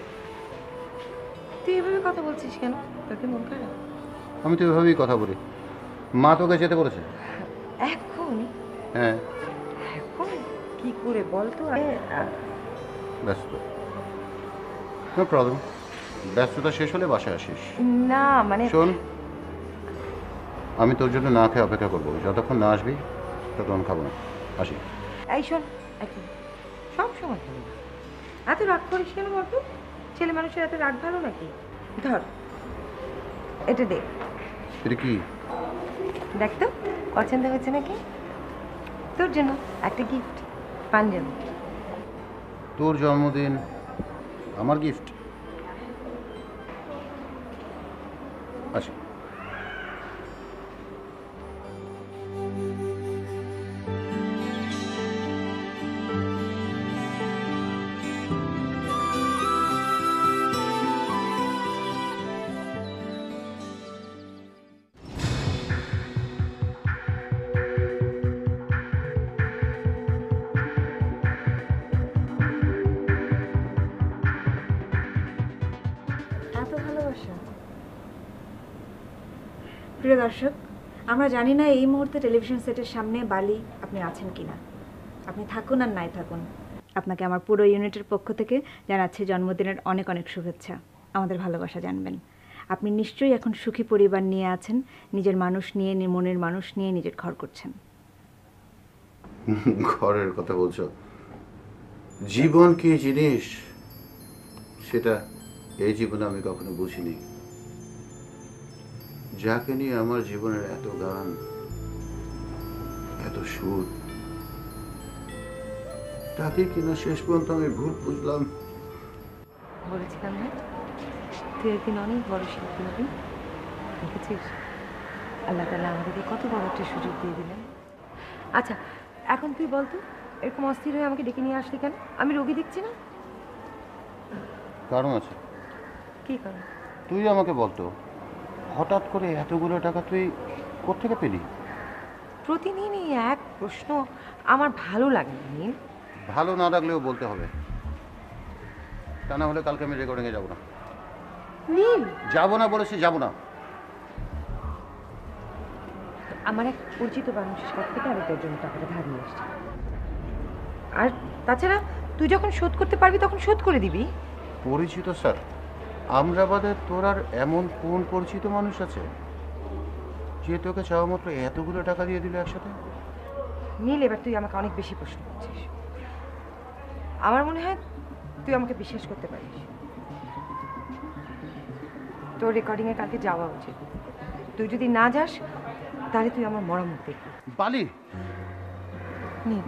তুই এভাবে কথা বলছিস কেন? তোকে মন খারাপ? আমি তো এভাবেই কথা বলি। মা তোকে যেতে বলেছে? এখন? হ্যাঁ। এখন কি করে বলতো? ব্যস্ত? নো প্রবলেম, ব্যস্ততা শেষ হলে বাসায় আসিস। না মানে শোন, আমি তোর জন্য না খেয়ে অপেক্ষা করবো। যতক্ষণ না আসবি ততক্ষণ খাবো না। আসি। এই শোন, সব সময় এত রাগ করিস কেন বলতো? ছেলে মানুষের এত রাগ ভালো নাকি? ধর এটা দে। এটা কি? দেখ তো পছন্দ হয়েছে নাকি? তোর জন্য একটা গিফট, পাঞ্জাবি। তোর জন্মদিন, আমার গিফট? আচ্ছা। প্রিয় দর্শক, আমরা জানি না এই মুহূর্তে টেলিভিশন সেটের সামনে বালি আপনি আছেন কিনা। আপনি থাকুন আর নাই থাকুন, আপনাকে আমার পুরো ইউনিটের পক্ষ থেকে জানাচ্ছি জন্মদিনের অনেক অনেক শুভেচ্ছা। আমাদের ভালোবাসা জানবেন। আপনি নিশ্চয়ই এখন সুখী পরিবার নিয়ে আছেন, নিজের মানুষ নিয়ে, মনের মানুষ নিয়ে নিজের ঘর করছেন। ঘরের কথা বলছো? জীবন কি জিনিস সেটা এই জীবনে আমি কখনো বুঝিনি। যাকে নিয়ে আমার জীবনের এত গান, এত সুর, তাকে কিনা শেষ পর্যন্ত আমি ভুল বুঝলাম। বলেছিলাম না তুই একদিন অনেক বড় শিল্পী হবি। দেখেছিস আল্লাহ তাআলা আমাদেরকে কত বড় একটা সুযোগ দিয়ে দিলেন। আচ্ছা এখন তুই বলতো, এরকম অস্থির হয়ে আমাকে ডেকে নিয়ে আসলি কেন? আমি রোগী দেখছি না? কারণ আছে। কি কারণ? তুই আমাকে বলতো হঠাৎ করে এতগুলো টাকা তুই কোত্থেকে পেলি? প্রতিদিনই এক প্রশ্ন আমার ভালো লাগে না নীল। ভালো না লাগলেও বলতে হবে, তা না হলে কালকে আমি রেকর্ডিংয়ে যাবো না। নীল যাবো না বলেছি, যাবো না। আমার এক পরিচিত মানুষের কাছ থেকে আমি তোর জন্য টাকাটা ধার নিয়ে এসেছি। আর তাছাড়া তুই যখন শোধ করতে পারবি তখন শোধ করে দিবি। পরিচিত স্যার? আমরা বাদে তোর আর এমন কোন পরিচিত মানুষ আছে যে তোকে চাওয়া মাত্র এতগুলো টাকা দিয়ে দিল একসাথে? নীল এবার তুই আমাকে অনেক বেশি প্রশ্ন করছিস। আমার মনে হয় তুই আমাকে বিশ্বাস করতে পারিস। তোর রেকর্ডিংয়ে কালকে যাওয়া উচিত। তুই যদি না যাস তাহলে তুই আমার মরা মুখ দেখবি। বালি নীল,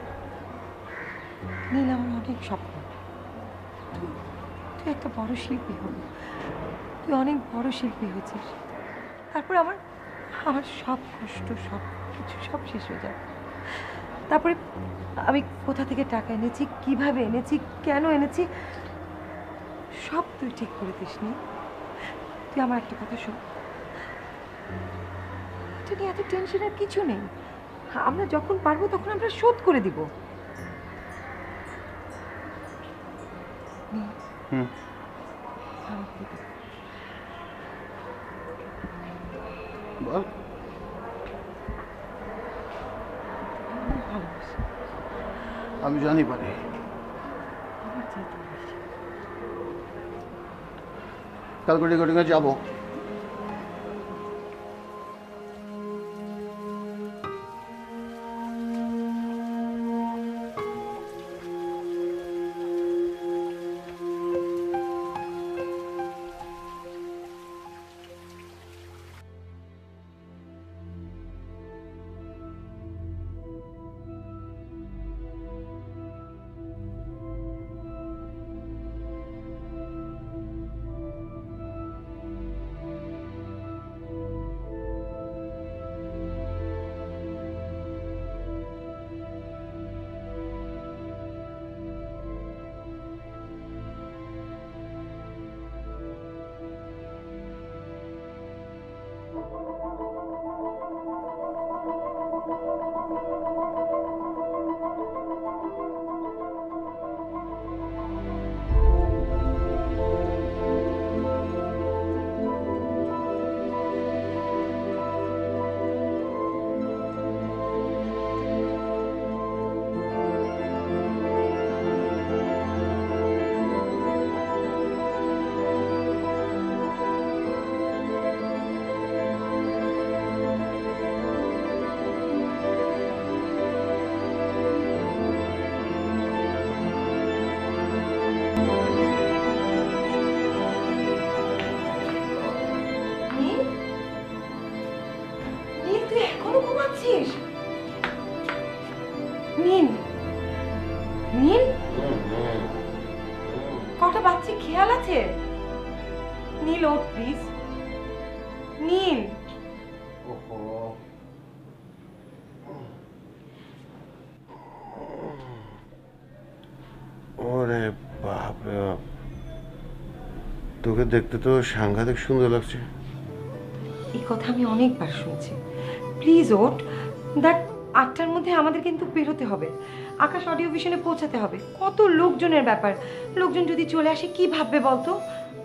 নীল আমার অনেক স্বপ্ন। তুই তুই একটা বড় শিল্পী হবি, তুই অনেক বড় শিল্পী হয়েছিস। তারপরে আমার আমার সব কষ্ট, সব কিছু সব শেষ হয়ে যাবে। তারপরে আমি কোথা থেকে টাকা এনেছি, কিভাবে এনেছি, কেন এনেছি, সব তুই ঠিক করে দিস নি। তুই আমার একটা কথা শোন, এটা নিয়ে এত টেনশনের কিছু নেই। আমরা যখন পারবো তখন আমরা শোধ করে দিব। হুম। বল। আমি জানি পারি। কালকে রেকর্ডিংয়ে যাবো। নীল ওঠ প্লিজ। নীল ওরে বাপ রে বাপ, তোকে দেখতে তো সাংঘাতিক সুন্দর লাগছে। এই কথা আমি অনেকবার শুনছি। প্লিজ ওঠ। দেখ আটটার মধ্যে আমাদের কিন্তু বেরোতে হবে, আকাশ অডিও ভিশনে পৌঁছাতে হবে। কত লোকজনের ব্যাপার, লোকজন যদি চলে আসে কি ভাববে বলতো?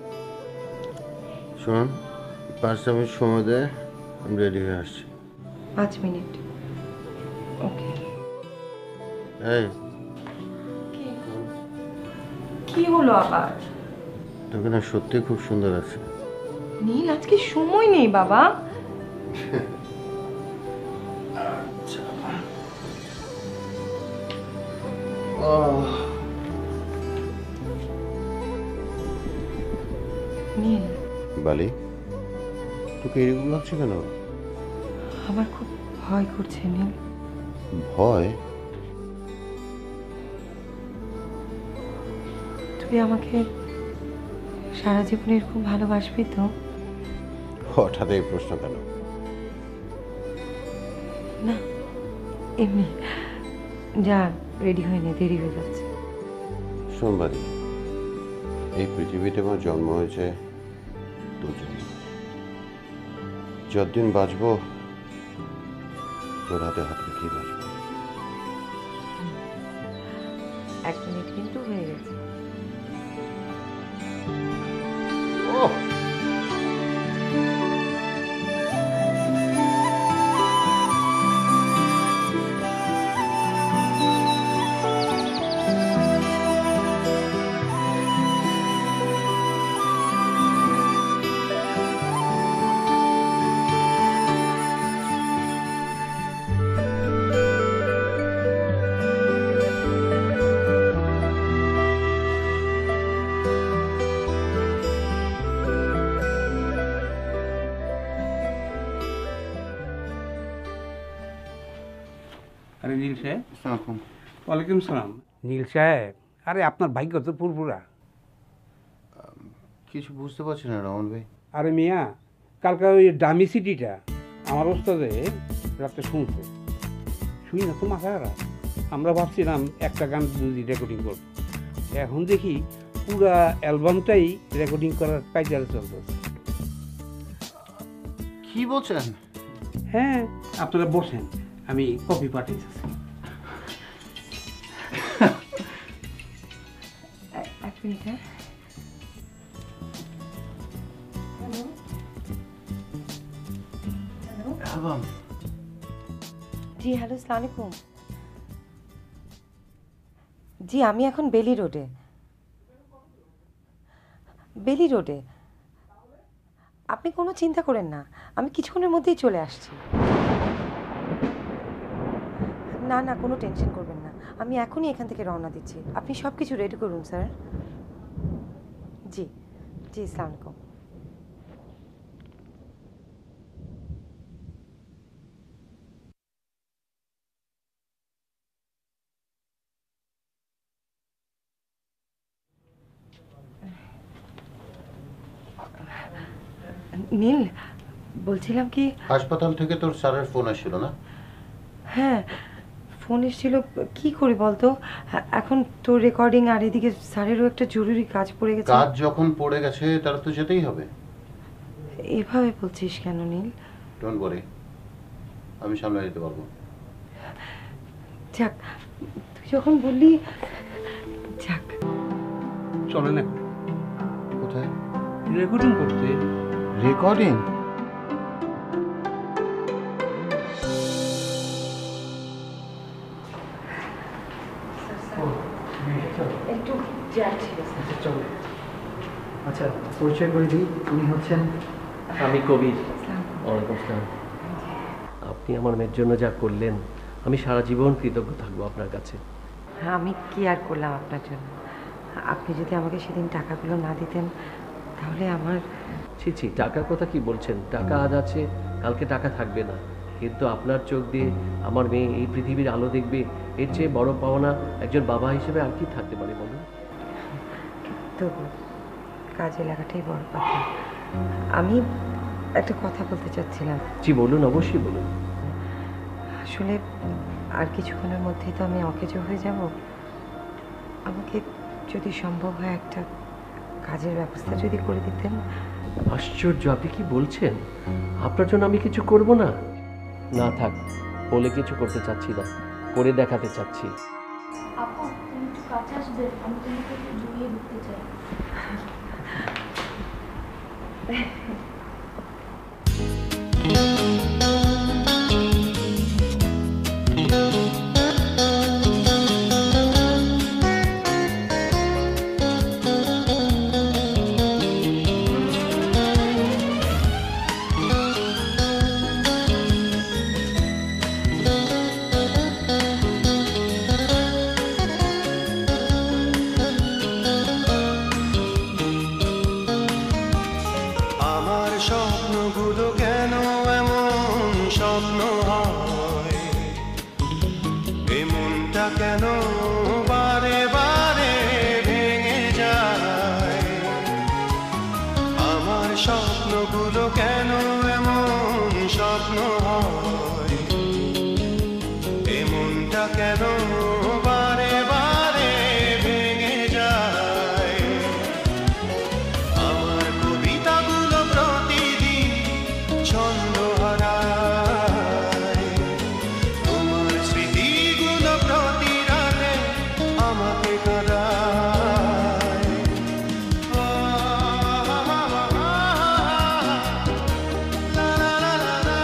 শোন, পাঁচ মিনিট সময় দে, আমি রেডি হয়ে আসছি। পাঁচ মিনিট ওকে। এই কি হলো আবার? তোকে না সত্যি খুব সুন্দর আছে। নীল আজকে সময় নেই বাবা। নীল বালি, তোকে এরকম লাগছে কেন? আমার খুব ভয় করছে নীল। ভয়? তুই আমাকে সারা জীবন এরকম ভালোবাসবি তো? হঠাৎ এই প্রশ্ন কেন? না এমনি। যা রেডি হয়ে নে, দেরি হয়ে যাচ্ছে। শোন বালি, এই পৃথিবীতে আমার জন্ম হয়েছে তোর জন্য। যতদিন বাঁচবো তোর হাতে হাত রেখেই বাঁচবো। এক মিনিট কিন্তু হয়ে গেছে। আরে নীল সাহেব, ওয়ালাইকুম সালাম। নীল সাহেব, আরে আপনার ভাগ্য তো পুরপুরা। কিছু বুঝতে পারছি না রমন ভাই। আরে মিয়া, কালকে ওই ডামি সিটিটা আমার ওস্তাদে রাতে শুনছে, শুনি না তো মাথা খারাপ। আমরা ভাবছিলাম একটা গান যদি রেকর্ডিং করব, এখন দেখি পুরা অ্যালবামটাই রেকর্ডিং করার কায়দার চলতেছে। কি বলছেন? হ্যাঁ, আপনারা বসেন, আমি কপি পাঠিয়েছি। এক মিনিট। হ্যাঁ অ্যালবাম? জি হ্যালো, আসসালামু আলাইকুম। জি আমি এখন বেলি রোডে। বেলি রোডে আপনি কোনো চিন্তা করেন না, আমি কিছুক্ষণের মধ্যেই চলে আসছি। না না কোনো টেনশন করবেন না, আমি এখনই এখান থেকে রওনা দিচ্ছি। আপনি সব কিছু রেডি করুন স্যার। জি জি আসসালামু আলাইকুম। নীল বলছিলাম কি, হাসপাতাল থেকে তোর স্যারের ফোন আসছিল না? হ্যাঁ ফোন এসেছিল। কি করি বলতো, এখন তোর রেকর্ডিং আর এদিকে স্যারেরও একটা জরুরি কাজ পড়ে গেছে। কাজ যখন পড়ে গেছে তারা তো যেতেই হবে। এভাবে বলছিস কেন নীল? ডোন্ট ওয়ারি, আমি সামলে নিতে পারবো। যাক তুই যখন বললি, যাক চলে না। কোথায়? রেকর্ডিং করতে। রেকর্ডিং? একটু জ্যাম ছিল। চলো। আচ্ছা পরিচয় করে দিই, উনি হচ্ছেন আমি কবির। ওয়ালাইকুম আসসালাম। আপনি আমার মেয়ের জন্য যা করলেন, আমি সারা জীবন কৃতজ্ঞ থাকবো আপনার কাছে। হ্যাঁ আমি কি আর করলাম আপনার জন্য? আপনি যদি আমাকে সেদিন টাকাগুলো না দিতেন তাহলে আমার। ছি ছি, টাকার কথা কি বলছেন? টাকা আজ আছে, কালকে টাকা থাকবে না, কিন্তু আপনার চোখ দিয়ে আমার মেয়ে এই পৃথিবীর আলো দেখবে, এর চেয়ে বড় পাওনা একজন বাবা হিসেবে আর কি থাকতে পারে বলুন? তবু কাজে লাগাটাই বড় কথা। আমি একটা কথা বলতে চাচ্ছিলাম। জি বলুন, অবশ্যই বলুন। আসলে আর কিছুক্ষণের মধ্যেই তো আমি অকেজ হয়ে যাব। আমাকে যদি সম্ভব হয় একটা কাজের ব্যবস্থা যদি করে দিতেন। আশ্চর্য, আপনি কি বলছেন? আপনার জন্য আমি কিছু করব না? না থাক, বলে কিছু করতে চাচ্ছি না, করে দেখাতে চাচ্ছি। আপু তুমি একটু কাছে আসবে, আমি তোমাকে একটু জড়িয়ে দিতে চাই। আমার স্বপ্নগুলো কেন এমন স্বপ্ন হয়, এ মনটা কেন বারে বারে ভেঙে যায়। আমার স্বপ্নগুলো কেন এমন স্বপ্ন হয়, এ মনটা কেন বারে বারে ভেঙে যায়। আমার কবিতাগুলো প্রতিদিন ছন্দ হারায়, তোমার স্মৃতিগুলো প্রতি রাতে আমাকে কাঁদায়। লা লা লা লা লা লা লা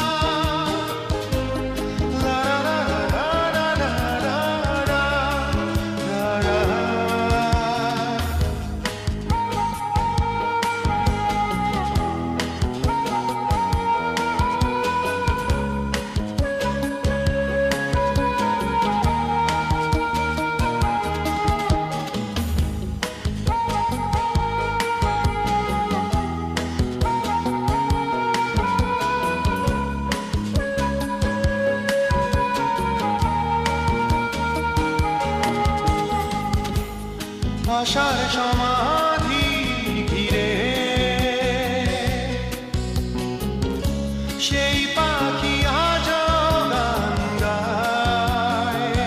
আশার সমাধি ঘিরে সেই পাখি আজ গান গায়।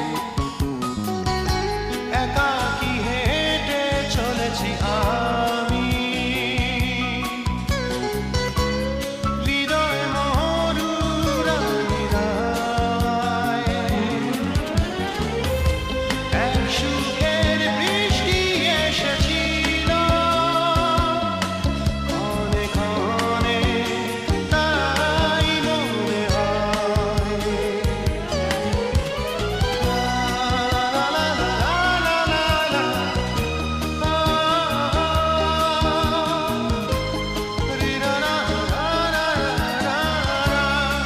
একাকী হেঁটে চলেছি আমি, হৃদয় মরুরা নিরায়। এক সুখের বৃষ্টি এসেছিল ক্ষণে ক্ষণে, তাই মনে হয়। লা লা লা লা লা লা লা, রি রা রা রা রা রা রা।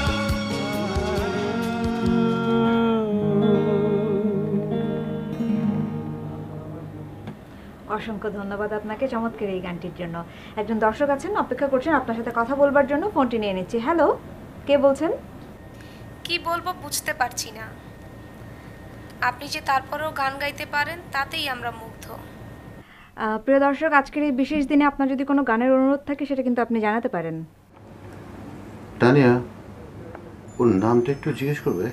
অসংখ্য ধন্যবাদ আপনাকে চমৎকার এই গানটির জন্য। একজন দর্শক আছেন, অপেক্ষা করছেন আপনার সাথে কথা বলবার জন্য। ফোনটি নিয়ে নিচ্ছি। হ্যালো, কে বলছেন? কি বলবো বুঝতে পারছি না। আপনি যে তারপরেও গান গাইতে পারেন তাতেই আমরা মুগ্ধ। আহ, প্রিয় দর্শক, আজকের এই বিশেষ দিনে আপনার যদি কোনো গানের অনুরোধ থাকে সেটা কিন্তু আপনি জানাতে পারেন। তানিয়া, ওর নামটা একটু জিজ্ঞেস করবে?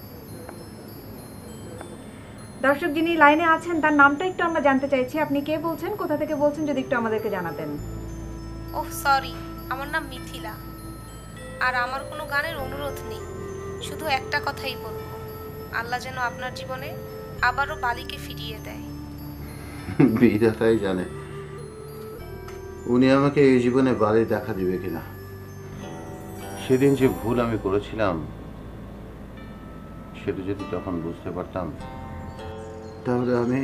দর্শক যিনি লাইনে আছেন তার নামটা একটু আমরা জানতে চাইছি। আপনি কে বলছেন, কোথা থেকে বলছেন, যদি একটু আমাদেরকে জানাতেন। ওহ সরি, আমার নাম মিথিলা। আর আমার কোনো গানের অনুরোধ নেই, শুধু একটা কথাই বলবো, আল্লাহ যেন আপনার জীবনে আবারও বালিকে ফিরিয়ে দেয়। বিধাতাই জানে উনি আমাকে এই জীবনে বালি দেখা দিবে কিনা। সেদিন যে ভুল আমি করেছিলাম সেটা যদি তখন বুঝতে পারতাম, তাহলে আমি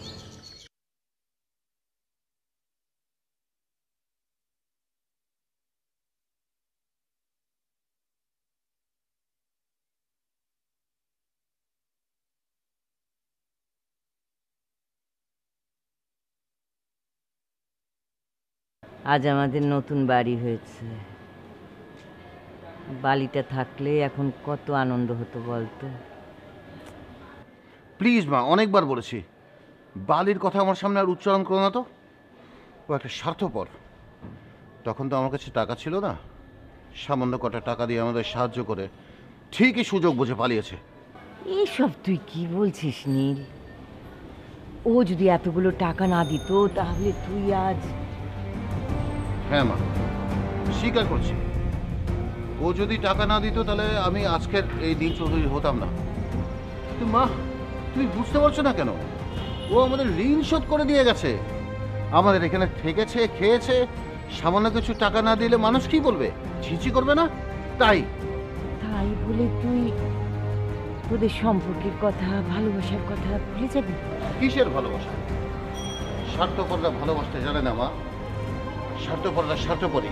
আজ আমাদের নতুন বাড়ি হয়েছে। বালিটা থাকলে এখন কত আনন্দ হতো বলতো। প্লিজ মা, অনেকবার বলেছি বালির কথা আমার সামনে আর উচ্চারণ করো না তো। ও একটা স্বার্থপর। তখন তো আমার কাছে টাকা ছিল না, সামান্য কটা টাকা দিয়ে আমাদের সাহায্য করে ঠিকই সুযোগ বুঝে পালিয়েছে। এইসব তুই কি বলছিস নীল? ও যদি এতগুলো টাকা না দিত তাহলে তুই আজ... হ্যাঁ মা, স্বীকার করছি, ও যদি টাকা না দিত তাহলে আমি আজকের এই নীল চৌধুরী হতাম না। কিন্তু মা, তুমি বুঝতে পারছো না কেন? ও আমাদের ঋণ শোধ করে দিয়ে গেছে, আমাদের এখানে থেকেছে, খেয়েছে। সামান্য কিছু টাকা না দিলে মানুষ কি বলবে? ছিচি করবে না? তাই তাই বলে তুই তোদের সম্পর্কের কথা, ভালোবাসার কথা ভুলে যাবি? কিসের ভালোবাসা? স্বার্থপররা ভালোবাসতে জানে না মা, স্বার্থপররা স্বার্থপরই।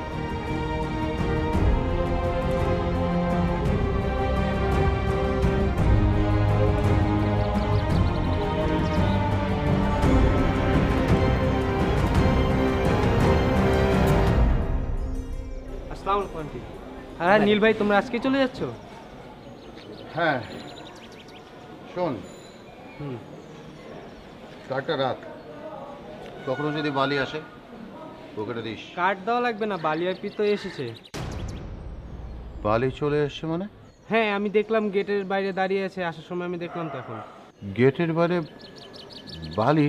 আসসালামু আলাইকুম আন্টি। হ্যাঁ নীল ভাই, তোমরা আজকে চলে যাচ্ছ? হ্যাঁ শোন, হুম কার্ডটা রাখ, কখনো যদি বালি আসে পকেটে দিস। কার্ড দেওয়া লাগবে না, বালিয়াপি তো এসেছে। বালি চলে এসছে মানে? হ্যাঁ, আমি দেখলাম গেটের বাইরে দাঁড়িয়ে আছে, আসার সময় আমি দেখলাম তো। এখন গেটের বাইরে বালি?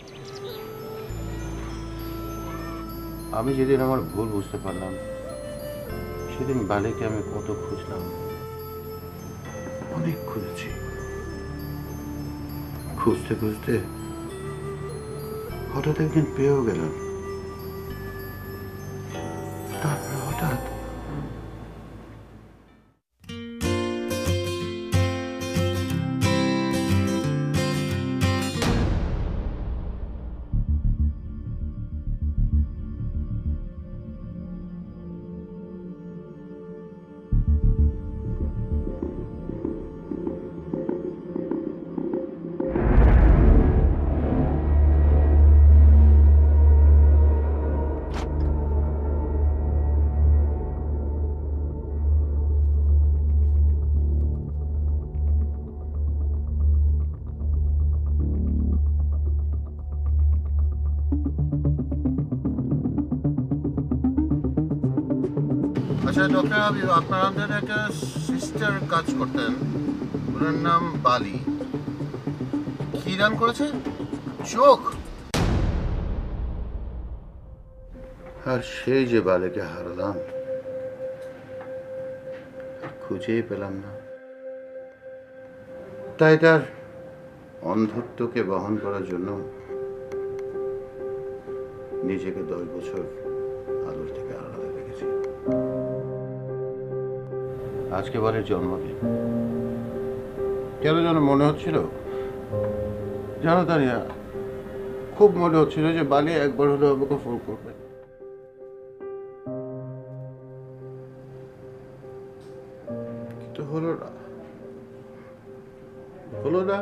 আমি যেদিন আমার ভুল বুঝতে পারলাম সেদিন বালিকে আমি কত খুঁজলাম, অনেক খুঁজেছি। খুঁজতে খুঁজতে হঠাৎ একদিন পেয়েও গেলাম। তারপরে হঠাৎ আচ্ছা ডক্টর হাবিব, আপনার আন্ডারে একটা সিস্টার কাজ করতেন, ওনার নাম বালি। কি দান করেছে? চোখ। আর সেই যে বালিকে হারালাম, খুঁজেই পেলাম না। তাই তার অন্ধত্বকে বহন করার জন্য নিজেকে দশ বছর আলোর থেকে আলাদা রেখেছি। আজকে বারের জন্মদিন, কেন যেন মনে হচ্ছিল, জানো তানিয়া, খুব মনে হচ্ছিল যে বালি একবার হলেও আমাকে ফোন করবে। কিন্তু হলো না, হলো না,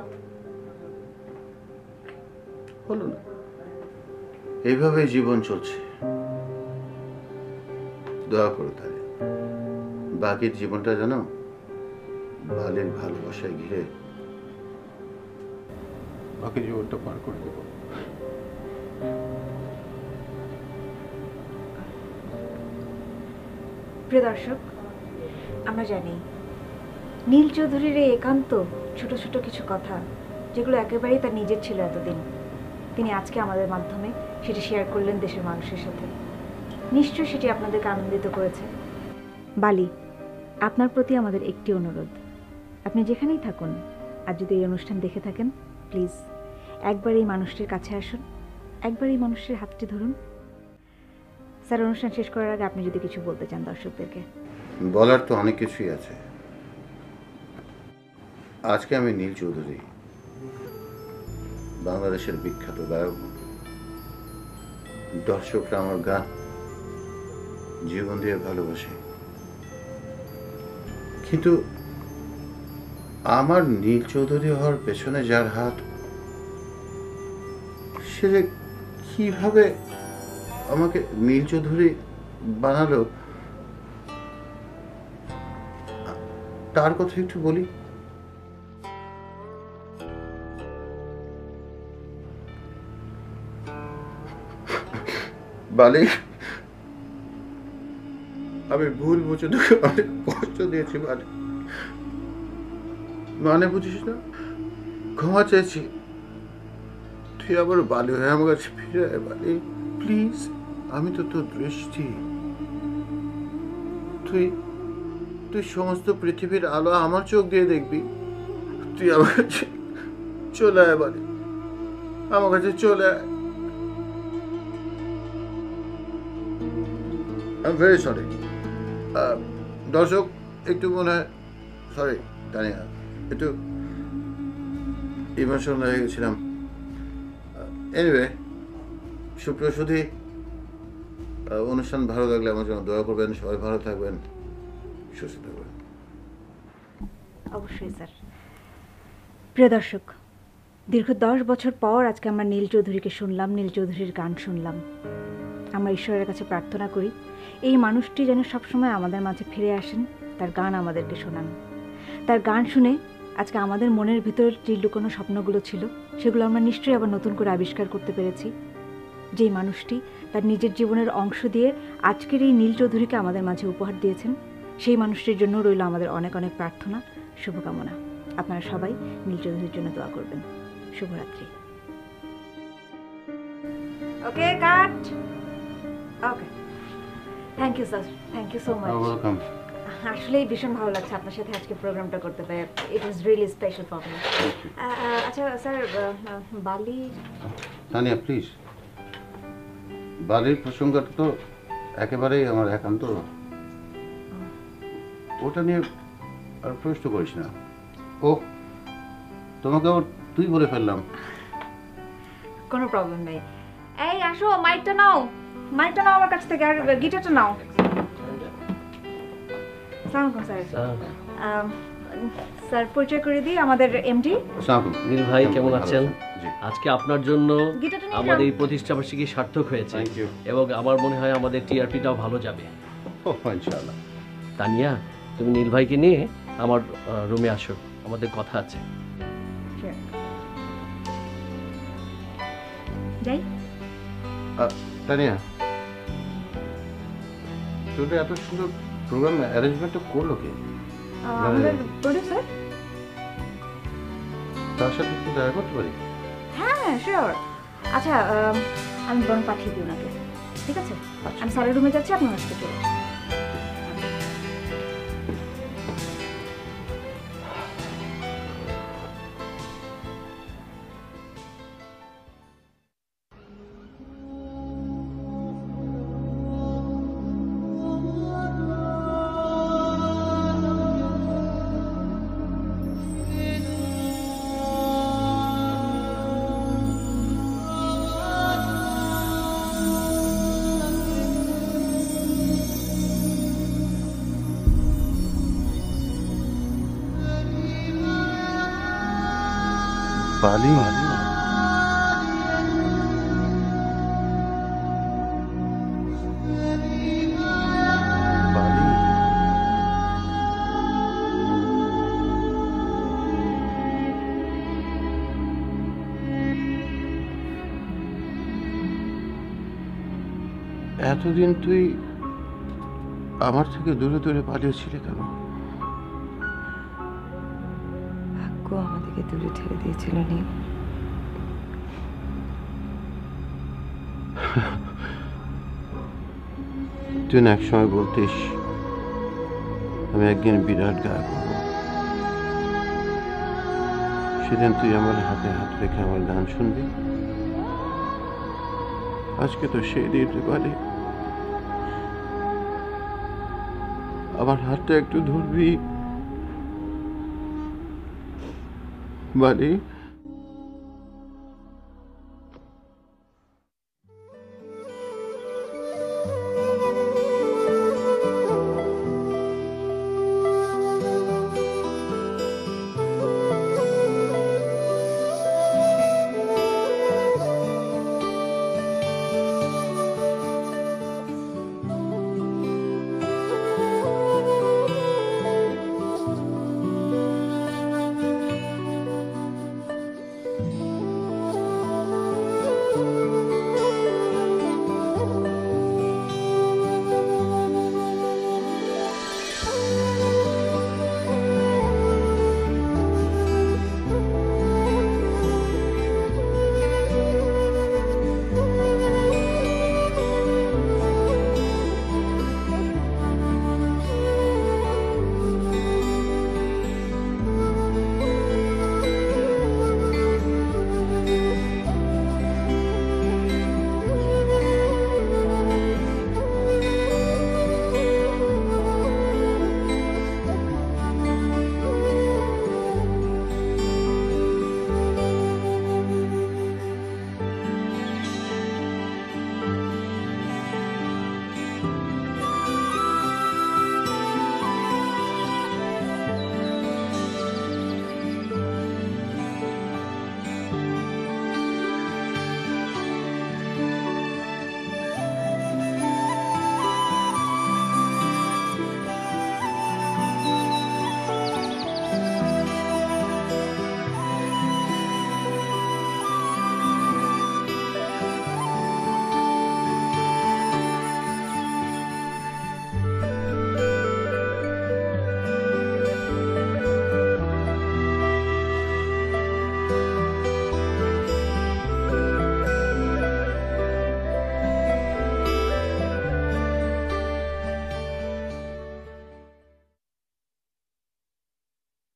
হলো না। এইভাবেই জীবন চলছে। দোয়া করো তাহলে বাকির জীবনটা জানো বালির ভালোবাসায় ঘিরে বাকি জীবনটা পার করে দেব। প্রিয় দর্শক, আমরা জানি নীল চৌধুরীর এই একান্ত ছোট ছোট কিছু কথা, যেগুলো একেবারেই তার নিজের ছিল এতদিন, তিনি আজকে আমাদের মাধ্যমে সেটি শেয়ার করলেন দেশের মানুষের সাথে। নিশ্চয়ই সেটি আপনাদেরকে আনন্দিত করেছে। বালি, আপনার প্রতি আমাদের একটি অনুরোধ, আপনি যেখানেই থাকুন আর যদি এই অনুষ্ঠান দেখে থাকেন, প্লিজ একবার এই মানুষটির কাছে আসুন, একবার এই মানুষের হাতটি ধরুন। স্যার, অনুষ্ঠান শেষ করার আগে আপনি যদি কিছু বলতে চান দর্শকদেরকে। বলার তো অনেক কিছুই আছে। আজকে আমি নীল চৌধুরী, বাংলাদেশের বিখ্যাত গায়ক। দর্শকরা আমার গান জীবন দিয়ে ভালোবাসে, কিন্তু আমার নীল চৌধুরী হওয়ার পেছনে যার হাত, সে যে কিভাবে আমাকে নীল চৌধুরী বানালো তার কথা একটু বলি। বালি, আমি ভুল বুঝে তোকে অনেক কষ্ট দিয়েছি বালি, মানে বুঝিস না, ক্ষমা চাইছি। তুই আবার বালি হয়ে আমার কাছে ফিরে আয় বালি, প্লিজ। আমি তো তোর দৃষ্টি, তুই তুই সমস্ত পৃথিবীর আলো আমার চোখ দিয়ে দেখবি। তুই আমার কাছে চলে আয় বালি, আমার কাছে চলে আয়। I am very sorry. দর্শক একটু মনে হয়, সরি তানিয়া, একটু ইমোশনাল হয়ে গেছিলাম। এনিওয়ে, সুপ্রিয় সুধী, অনুষ্ঠান ভালো লাগলে আমার জন্য দোয়া করবেন। সবাই ভালো থাকবেন, সুস্থ থাকবেন। অবশ্যই স্যার। প্রিয় দর্শক, দীর্ঘ দশ বছর পর আজকে আমরা নীল চৌধুরীকে শুনলাম, নীল চৌধুরীর গান শুনলাম। আমরা ঈশ্বরের কাছে প্রার্থনা করি এই মানুষটি যেন সবসময় আমাদের মাঝে ফিরে আসেন, তার গান আমাদেরকে শোনান। তার গান শুনে আজকে আমাদের মনের ভিতর যে লুকোনো স্বপ্নগুলো ছিল সেগুলো আমরা নিশ্চয়ই আবার নতুন করে আবিষ্কার করতে পেরেছি। যেই মানুষটি তার নিজের জীবনের অংশ দিয়ে আজকের এই নীল চৌধুরীকে আমাদের মাঝে উপহার দিয়েছেন, সেই মানুষটির জন্য রইল আমাদের অনেক অনেক প্রার্থনা, শুভকামনা। আপনারা সবাই নীল চৌধুরীর জন্য দোয়া করবেন। শুভরাত্রি। Okay, cut. Okay, thank you sir, thank you so much. Welcome. আসলেই ভীষণ ভালো লাগছে আপনার সাথে আজকে প্রোগ্রামটা করতে পেরে। It was really special for me. আচ্ছা স্যার, বালি, তানিয়া প্লিজ, বালির প্রসঙ্গটা তো একেবারেই আমার একান্ত, ওটা নিয়ে আর প্রশ্ন করিস না। ও তোমাকে আবার তুই বলে ফেললাম। কোনো প্রবলেম নেই। এই আসো, মাইকটা নাও, মাইকটা নাও আমার কাছ থেকে, আর গিটারটা নাও। আসসালামু আলাইকুম স্যার। আম, স্যার পরিচয় করে দিই, আমাদের এমডি। নীল ভাই কেমন আছেন? আজকে আপনার জন্য গিটারটা নিয়ে আমাদের যাও। এই প্রতিষ্ঠাবার্ষিকী সার্থক হয়েছে এবং আমার মনে হয় আমাদের টিআরপিটাও ভালো যাবে। ইনশাআল্লাহ। তানিয়া, তুমি নীল ভাইকে নিয়ে আমার রুমে আসো, আমাদের কথা আছে। যাই। তানিয়া, তোদের এত সুন্দর প্রোগ্রাম অ্যারেঞ্জমেন্টটা করলো কে? আমাদের প্রোডিউসার। তার সাথে একটু দেখা করতে পারি? হ্যাঁ শিওর। আচ্ছা, আম, আমি বরং পাঠিয়ে দিই ওনাকে, ঠিক আছে? আমি স্যারের রুমে যাচ্ছি, আপনার কাছে চলে আসুন। বালি, বালি, এতদিন তুই আমার থেকে দূরে দূরে পালিয়েছিলি কেন? ভাগ্য আমাদেরকে দূরে ঠেলে দিয়েছিল নীল। তুই না এক সময় বলতিস আমি একদিন বিরাট গায়ক হব। সেদিন তুই আমার হাতে হাত রেখে আমার গান শুনবি। আজকে তো সেই দিন রে বালি, আমার হাতটা একটু ধরবি বালি।